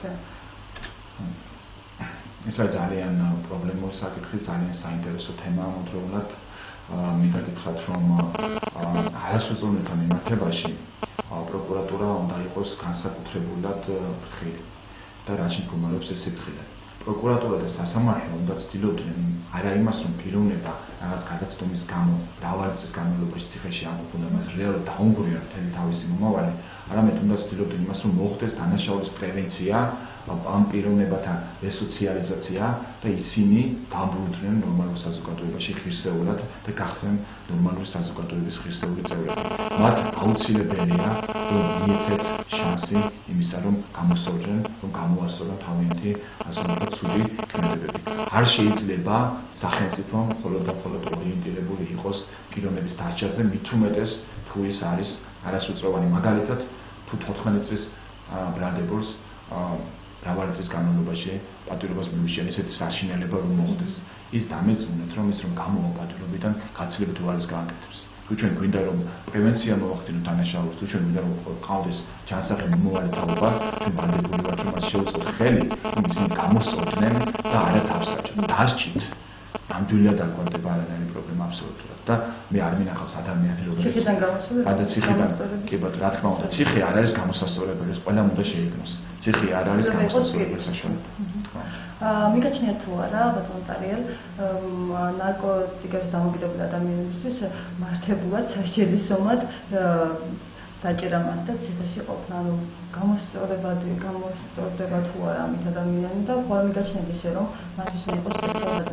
ეს არის ძალიან პრობლემური საკითხი, ძალიან საინტერესო თემაა მომდევნულად. მინდა გითხრათ, რომ არასოწონებთან მიმართებაში პროკურატურა უნდა იყოს განსაკუთრებულად ფრთხილი და რაში მდგომარეობს ეს სიფრთხილე. პროკურატურა და სასამართლო უნდა ცდილობდნენ არა იმას, რომ პიროვნება რაღაც გადაცდომის გამო, მრავალი წლის განმავლობაში ციხეში ამყოფონ და მას რეალურად დაუნგრიონ მთელი თავისი მომავალი, არამედ უნდა ცდილობდნენ იმას, რომ მოხდეს დანაშაულის პრევენცია, ამ პიროვნებათა რესოციალიზაცია და ისინი დაბრუნდნენ ნორმალურ საზოგადოებაში ღირსეულად და გახდნენ ნორმალური საზოგადოების ღირსეული წევრები. მათ აუცილებელია, რომ მიეცეთ შანსი იმისა, რომ გამოსწორდნენ, რომ გამოასწორონ თავიანთი ასე ვთქვათ, ცუდი ქმედებები. არ შეიძლება სახელმწიფო მხოლოდ და მხოლოდ ორიენტირებული იყოს პიროვნების დარჩაზე, მით უმეტეს თუ ის არის არასრულწლოვანი. მაგალითად, თუ თოთხმეტ წლის ბრალდებულს მრავალი წლის განმავლობაში პატიმრობას მიუშენ ესეთი საშინელება რომ მოხდეს. ის დამეწმუნეთ, რომ ის რომ გამოვა პატიმრობიდან გაცილებით უარეს გააკეთებს. თუ ჩვენ გვინდა რომ პრევენცია მოვახდინოთ დანაშაულს, თუ ჩვენ გვინდა რომ ყავდეს ჯანსაღი მომავალი თაობა, ჩვენ ვალდებული ვართ რომ მას შევუწყოთ ხელი, რომ ისინი გამოსწორდნენ და არა დავსაჯოთ. დასჭით ნამდვილად არ გვანდება არანაირი პრობლემა აბსოლუტურად და მე არ მინახავს ადამიანი რომელიც ციხიდან გამოსული და ციხიდან კი ბატონო რა თქმა უნდა ციხე არ არის გამოსასწორებელი ეს ყველამ უნდა შეიგნოს ციხე არ არის გამოსასწორებელი საშუალება აა მიგაჩნიათ თუ არა ბატონო ტარიელ ნარკოტიკებს დამოკიდებული ადამიანებისთვის მართებულად სასჯელისომად დაჭერა მათ და ციხეში ყოფნა ანუ გამოსწორებადი გამოსწორდება თუ არა ამით ადამიანი და ხოლმე მიგაჩნიათ ისე რომ მათთვის უნდა იყოს სპეციალურად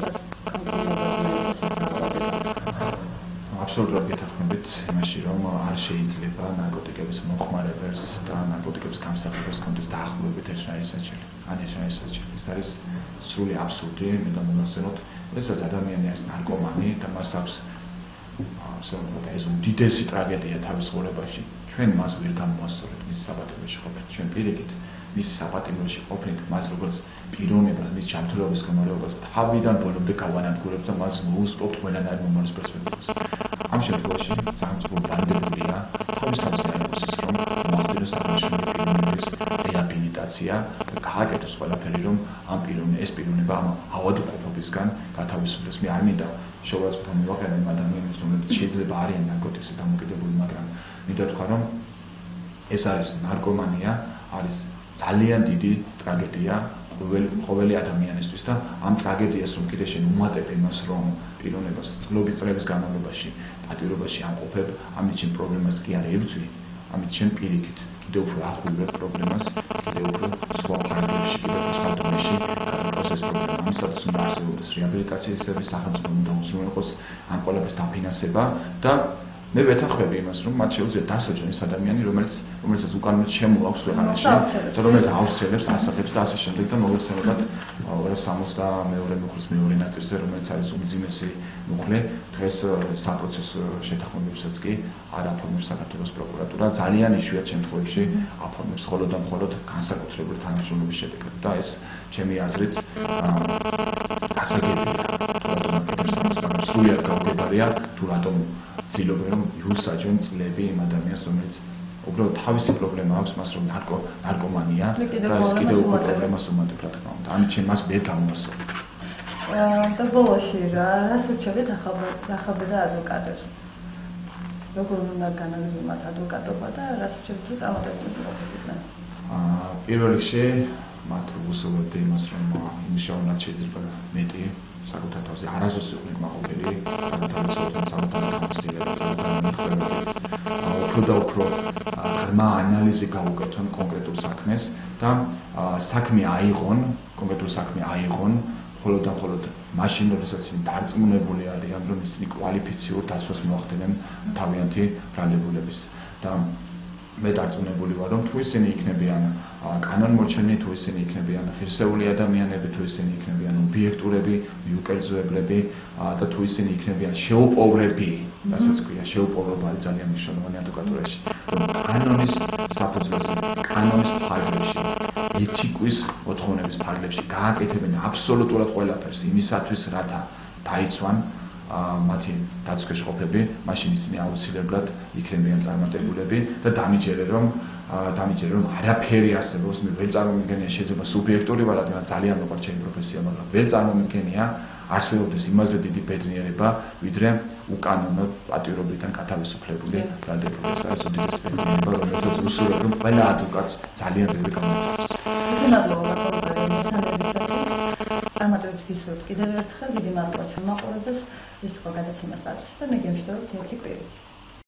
აბსოლუტურად გეთანხმებით იმაში, რომ არ შეიძლება ნარკოტიკების მოხმარებელს და ნარკოტიკების გამსახურებას კონდეს დაახლოებით ერთნაირი საჭირო. ან ერთნაირი საჭირო. ეს არის სრული აბსურდი, მე დამონახსენოთ, როდესაც ადამიანი არის ნარკომანი და მას აქვს ასე ვთქვათ, ეს უდიდესი ტრაგედია თავის ცხოვრებაში. ჩვენ მას ვერ გამოვასწორებთ მის საპატიმროში ყოფნით. ჩვენ პირიქით მის საპატიმროში ყოფნით მას როგორც პიროვნებას, მის ჯანმრთელობის მდგომარეობას თავიდან ბოლომდე გავანადგურებთ და მას მოუსწრებთ ყველანაირ მომავლის პერსპექტივას. ამ შემთხვევაში სახელმწიფო ვალდებულია თავის თავზე აიღოს ის, რომ მოახდინოს აღნიშნული პიროვნების რეაბილიტაცია და გააკეთოს ყველაფერი, რომ ამ პიროვნებას ეს პიროვნება ამ ავადმყოფობისგან გათავისუფლდეს. მე არ მინდა შეურაცხყოფა მივაყენო იმ ადამიანებს, რომლებიც შეიძლება არიან ნარკოტიკზე დამოკიდებული, მაგრამ მინდა თქვა, რომ ეს არის ნარკომანია, არის ძალიან დიდი ტრაგედია ყოველი ადამიანისთვის და ამ ტრაგედიას რომ კიდე შენ უმატებ იმას, რომ პიროვნებას წლების წლების განმავლობაში პატიმრობაში ამყოფებ, ამით შენ პრობლემას კი არ ებრძვი, ამით შენ პირიქით კიდევ უფრო აღვივებ პრობლემას, კიდევ უფრო სხვა ფარგლებში, კიდევ უფრო სხვა დონეში გადაყავს ეს პრობლემა. ამისათვის უნდა არსებობდეს რეაბილიტაციის სახელმწიფო უნდა უზრუნველყოს ამ ყველაფრის დაფინანსება და მე ვეთანხმები იმას, რომ მათ შეუძლიათ დასაჯონ ეს ადამიანი, რომელიც რომელსაც უკანონოდ შემოაქვს ქვეყანაში და რომელიც აუცილებს ასახებს და ასე შემდეგ და მოგესალმებათ ორას სამოცდამეორე მუხლის მეორე ნაწილზე, რომელიც არის უმძიმესი მუხლი, დღეს საპროცესო შეთანხმებებსაც კი არ აფორმებს საქართველოს პროკურატურა, ძალიან იშვიათ შემთხვევებში აფორმებს მხოლოდ და მხოლოდ განსაკუთრებული თანამშრომლობის შედეგად და ეს ჩემი აზრით გასაგებია, თუ რატომ აკეთებს ამას, მაგრამ სრულიად გაუგებარია, თუ რატომ ცდილობენ რომ იუსაჯონ წლები იმ ადამიანს, რომელიც უბრალოდ თავისი პრობლემა აქვს, მას რომ ნარკო ნარკომანია და ეს კიდევ უფრო პრობლემას უმატებ, რა თქმა უნდა. ამით შენ მას ვერ გამოვასწორებ. და ბოლოში რა რას უჩვენეთ ახალგაზრდა ადვოკატებს? როგორ უნდა განაგრძო მათ ადვოკატობა და რას უჩვენეთ წარმატებული ყოფილიყვნენ? აა პირველ რიგში მათ უსულობდი იმას, რომ იმუშაონ რაც შეიძლება მეტი საკუთარ თავზე არასდროს იყვნენ კმაყოფილი, საკუთარ ცოდნას, საკუთარ გამოცდილებას, საკუთარ მიღწევებით. უფრო და უფრო ღრმა ანალიზი გაუკეთონ კონკრეტულ საქმეს და საქმე აიღონ, კონკრეტულ საქმე აიღონ, მხოლოდ და მხოლოდ მაშინ, როდესაც ისინი დარწმუნებული არიან, რომ ისინი კვალიფიციურ დაცვას მოახდენენ თავიანთი ბრალდებულების. და მე დარწმუნებული ვარ, რომ თუ ისინი იქნებიან კანონმორჩენილი, თუ ისინი იქნებიან ღირსეული ადამიანები, თუ ისინი იქნებიან ობიექტურები, მიუკერძოებლები და თუ ისინი იქნებიან შეუპოვრები, რასაც ქვია, შეუპოვრობა არის ძალიან მნიშვნელოვანი ადვოკატურაში, რომ კანონის საფუძველზე, კანონის ფარგლებში, ეთიკის მოთხოვნების ფარგლებში გააკეთებენ აბსოლუტურად ყველაფერს იმისათვის, რათა დაიცვან მათი დაცვის ყოფები, მაშინ ისინი აუცილებლად იქნებიან წარმატებულები და დამიჯერე რომ დამიჯერე რომ არაფერი არსებობს, მე ვერ წარმომიგენია, შეიძლება სუბიექტური ვარ, რადგან ძალიან მოყვარს ჩემი პროფესია, მაგრამ ვერ წარმომიგენია არსებობდეს იმაზე დიდი ბედნიერება, ვიდრე უკანონო პატიურობიდან გათავისუფლებული ბრალდებული. ეს არის უდიდესი ბედნიერება, რომელსაც უსურვებ, რომ ყველა ადვოკატს ძალიან ბევრი გამოიწვევს. მადლობა წარმატებით გისურვებთ კიდევ ერთხელ, დიდი მადლობა ჩვენ მაყურებელს, ეს იყო გადაცემა სტატუსი და მე გემშვიდობთ ერთი კვირით.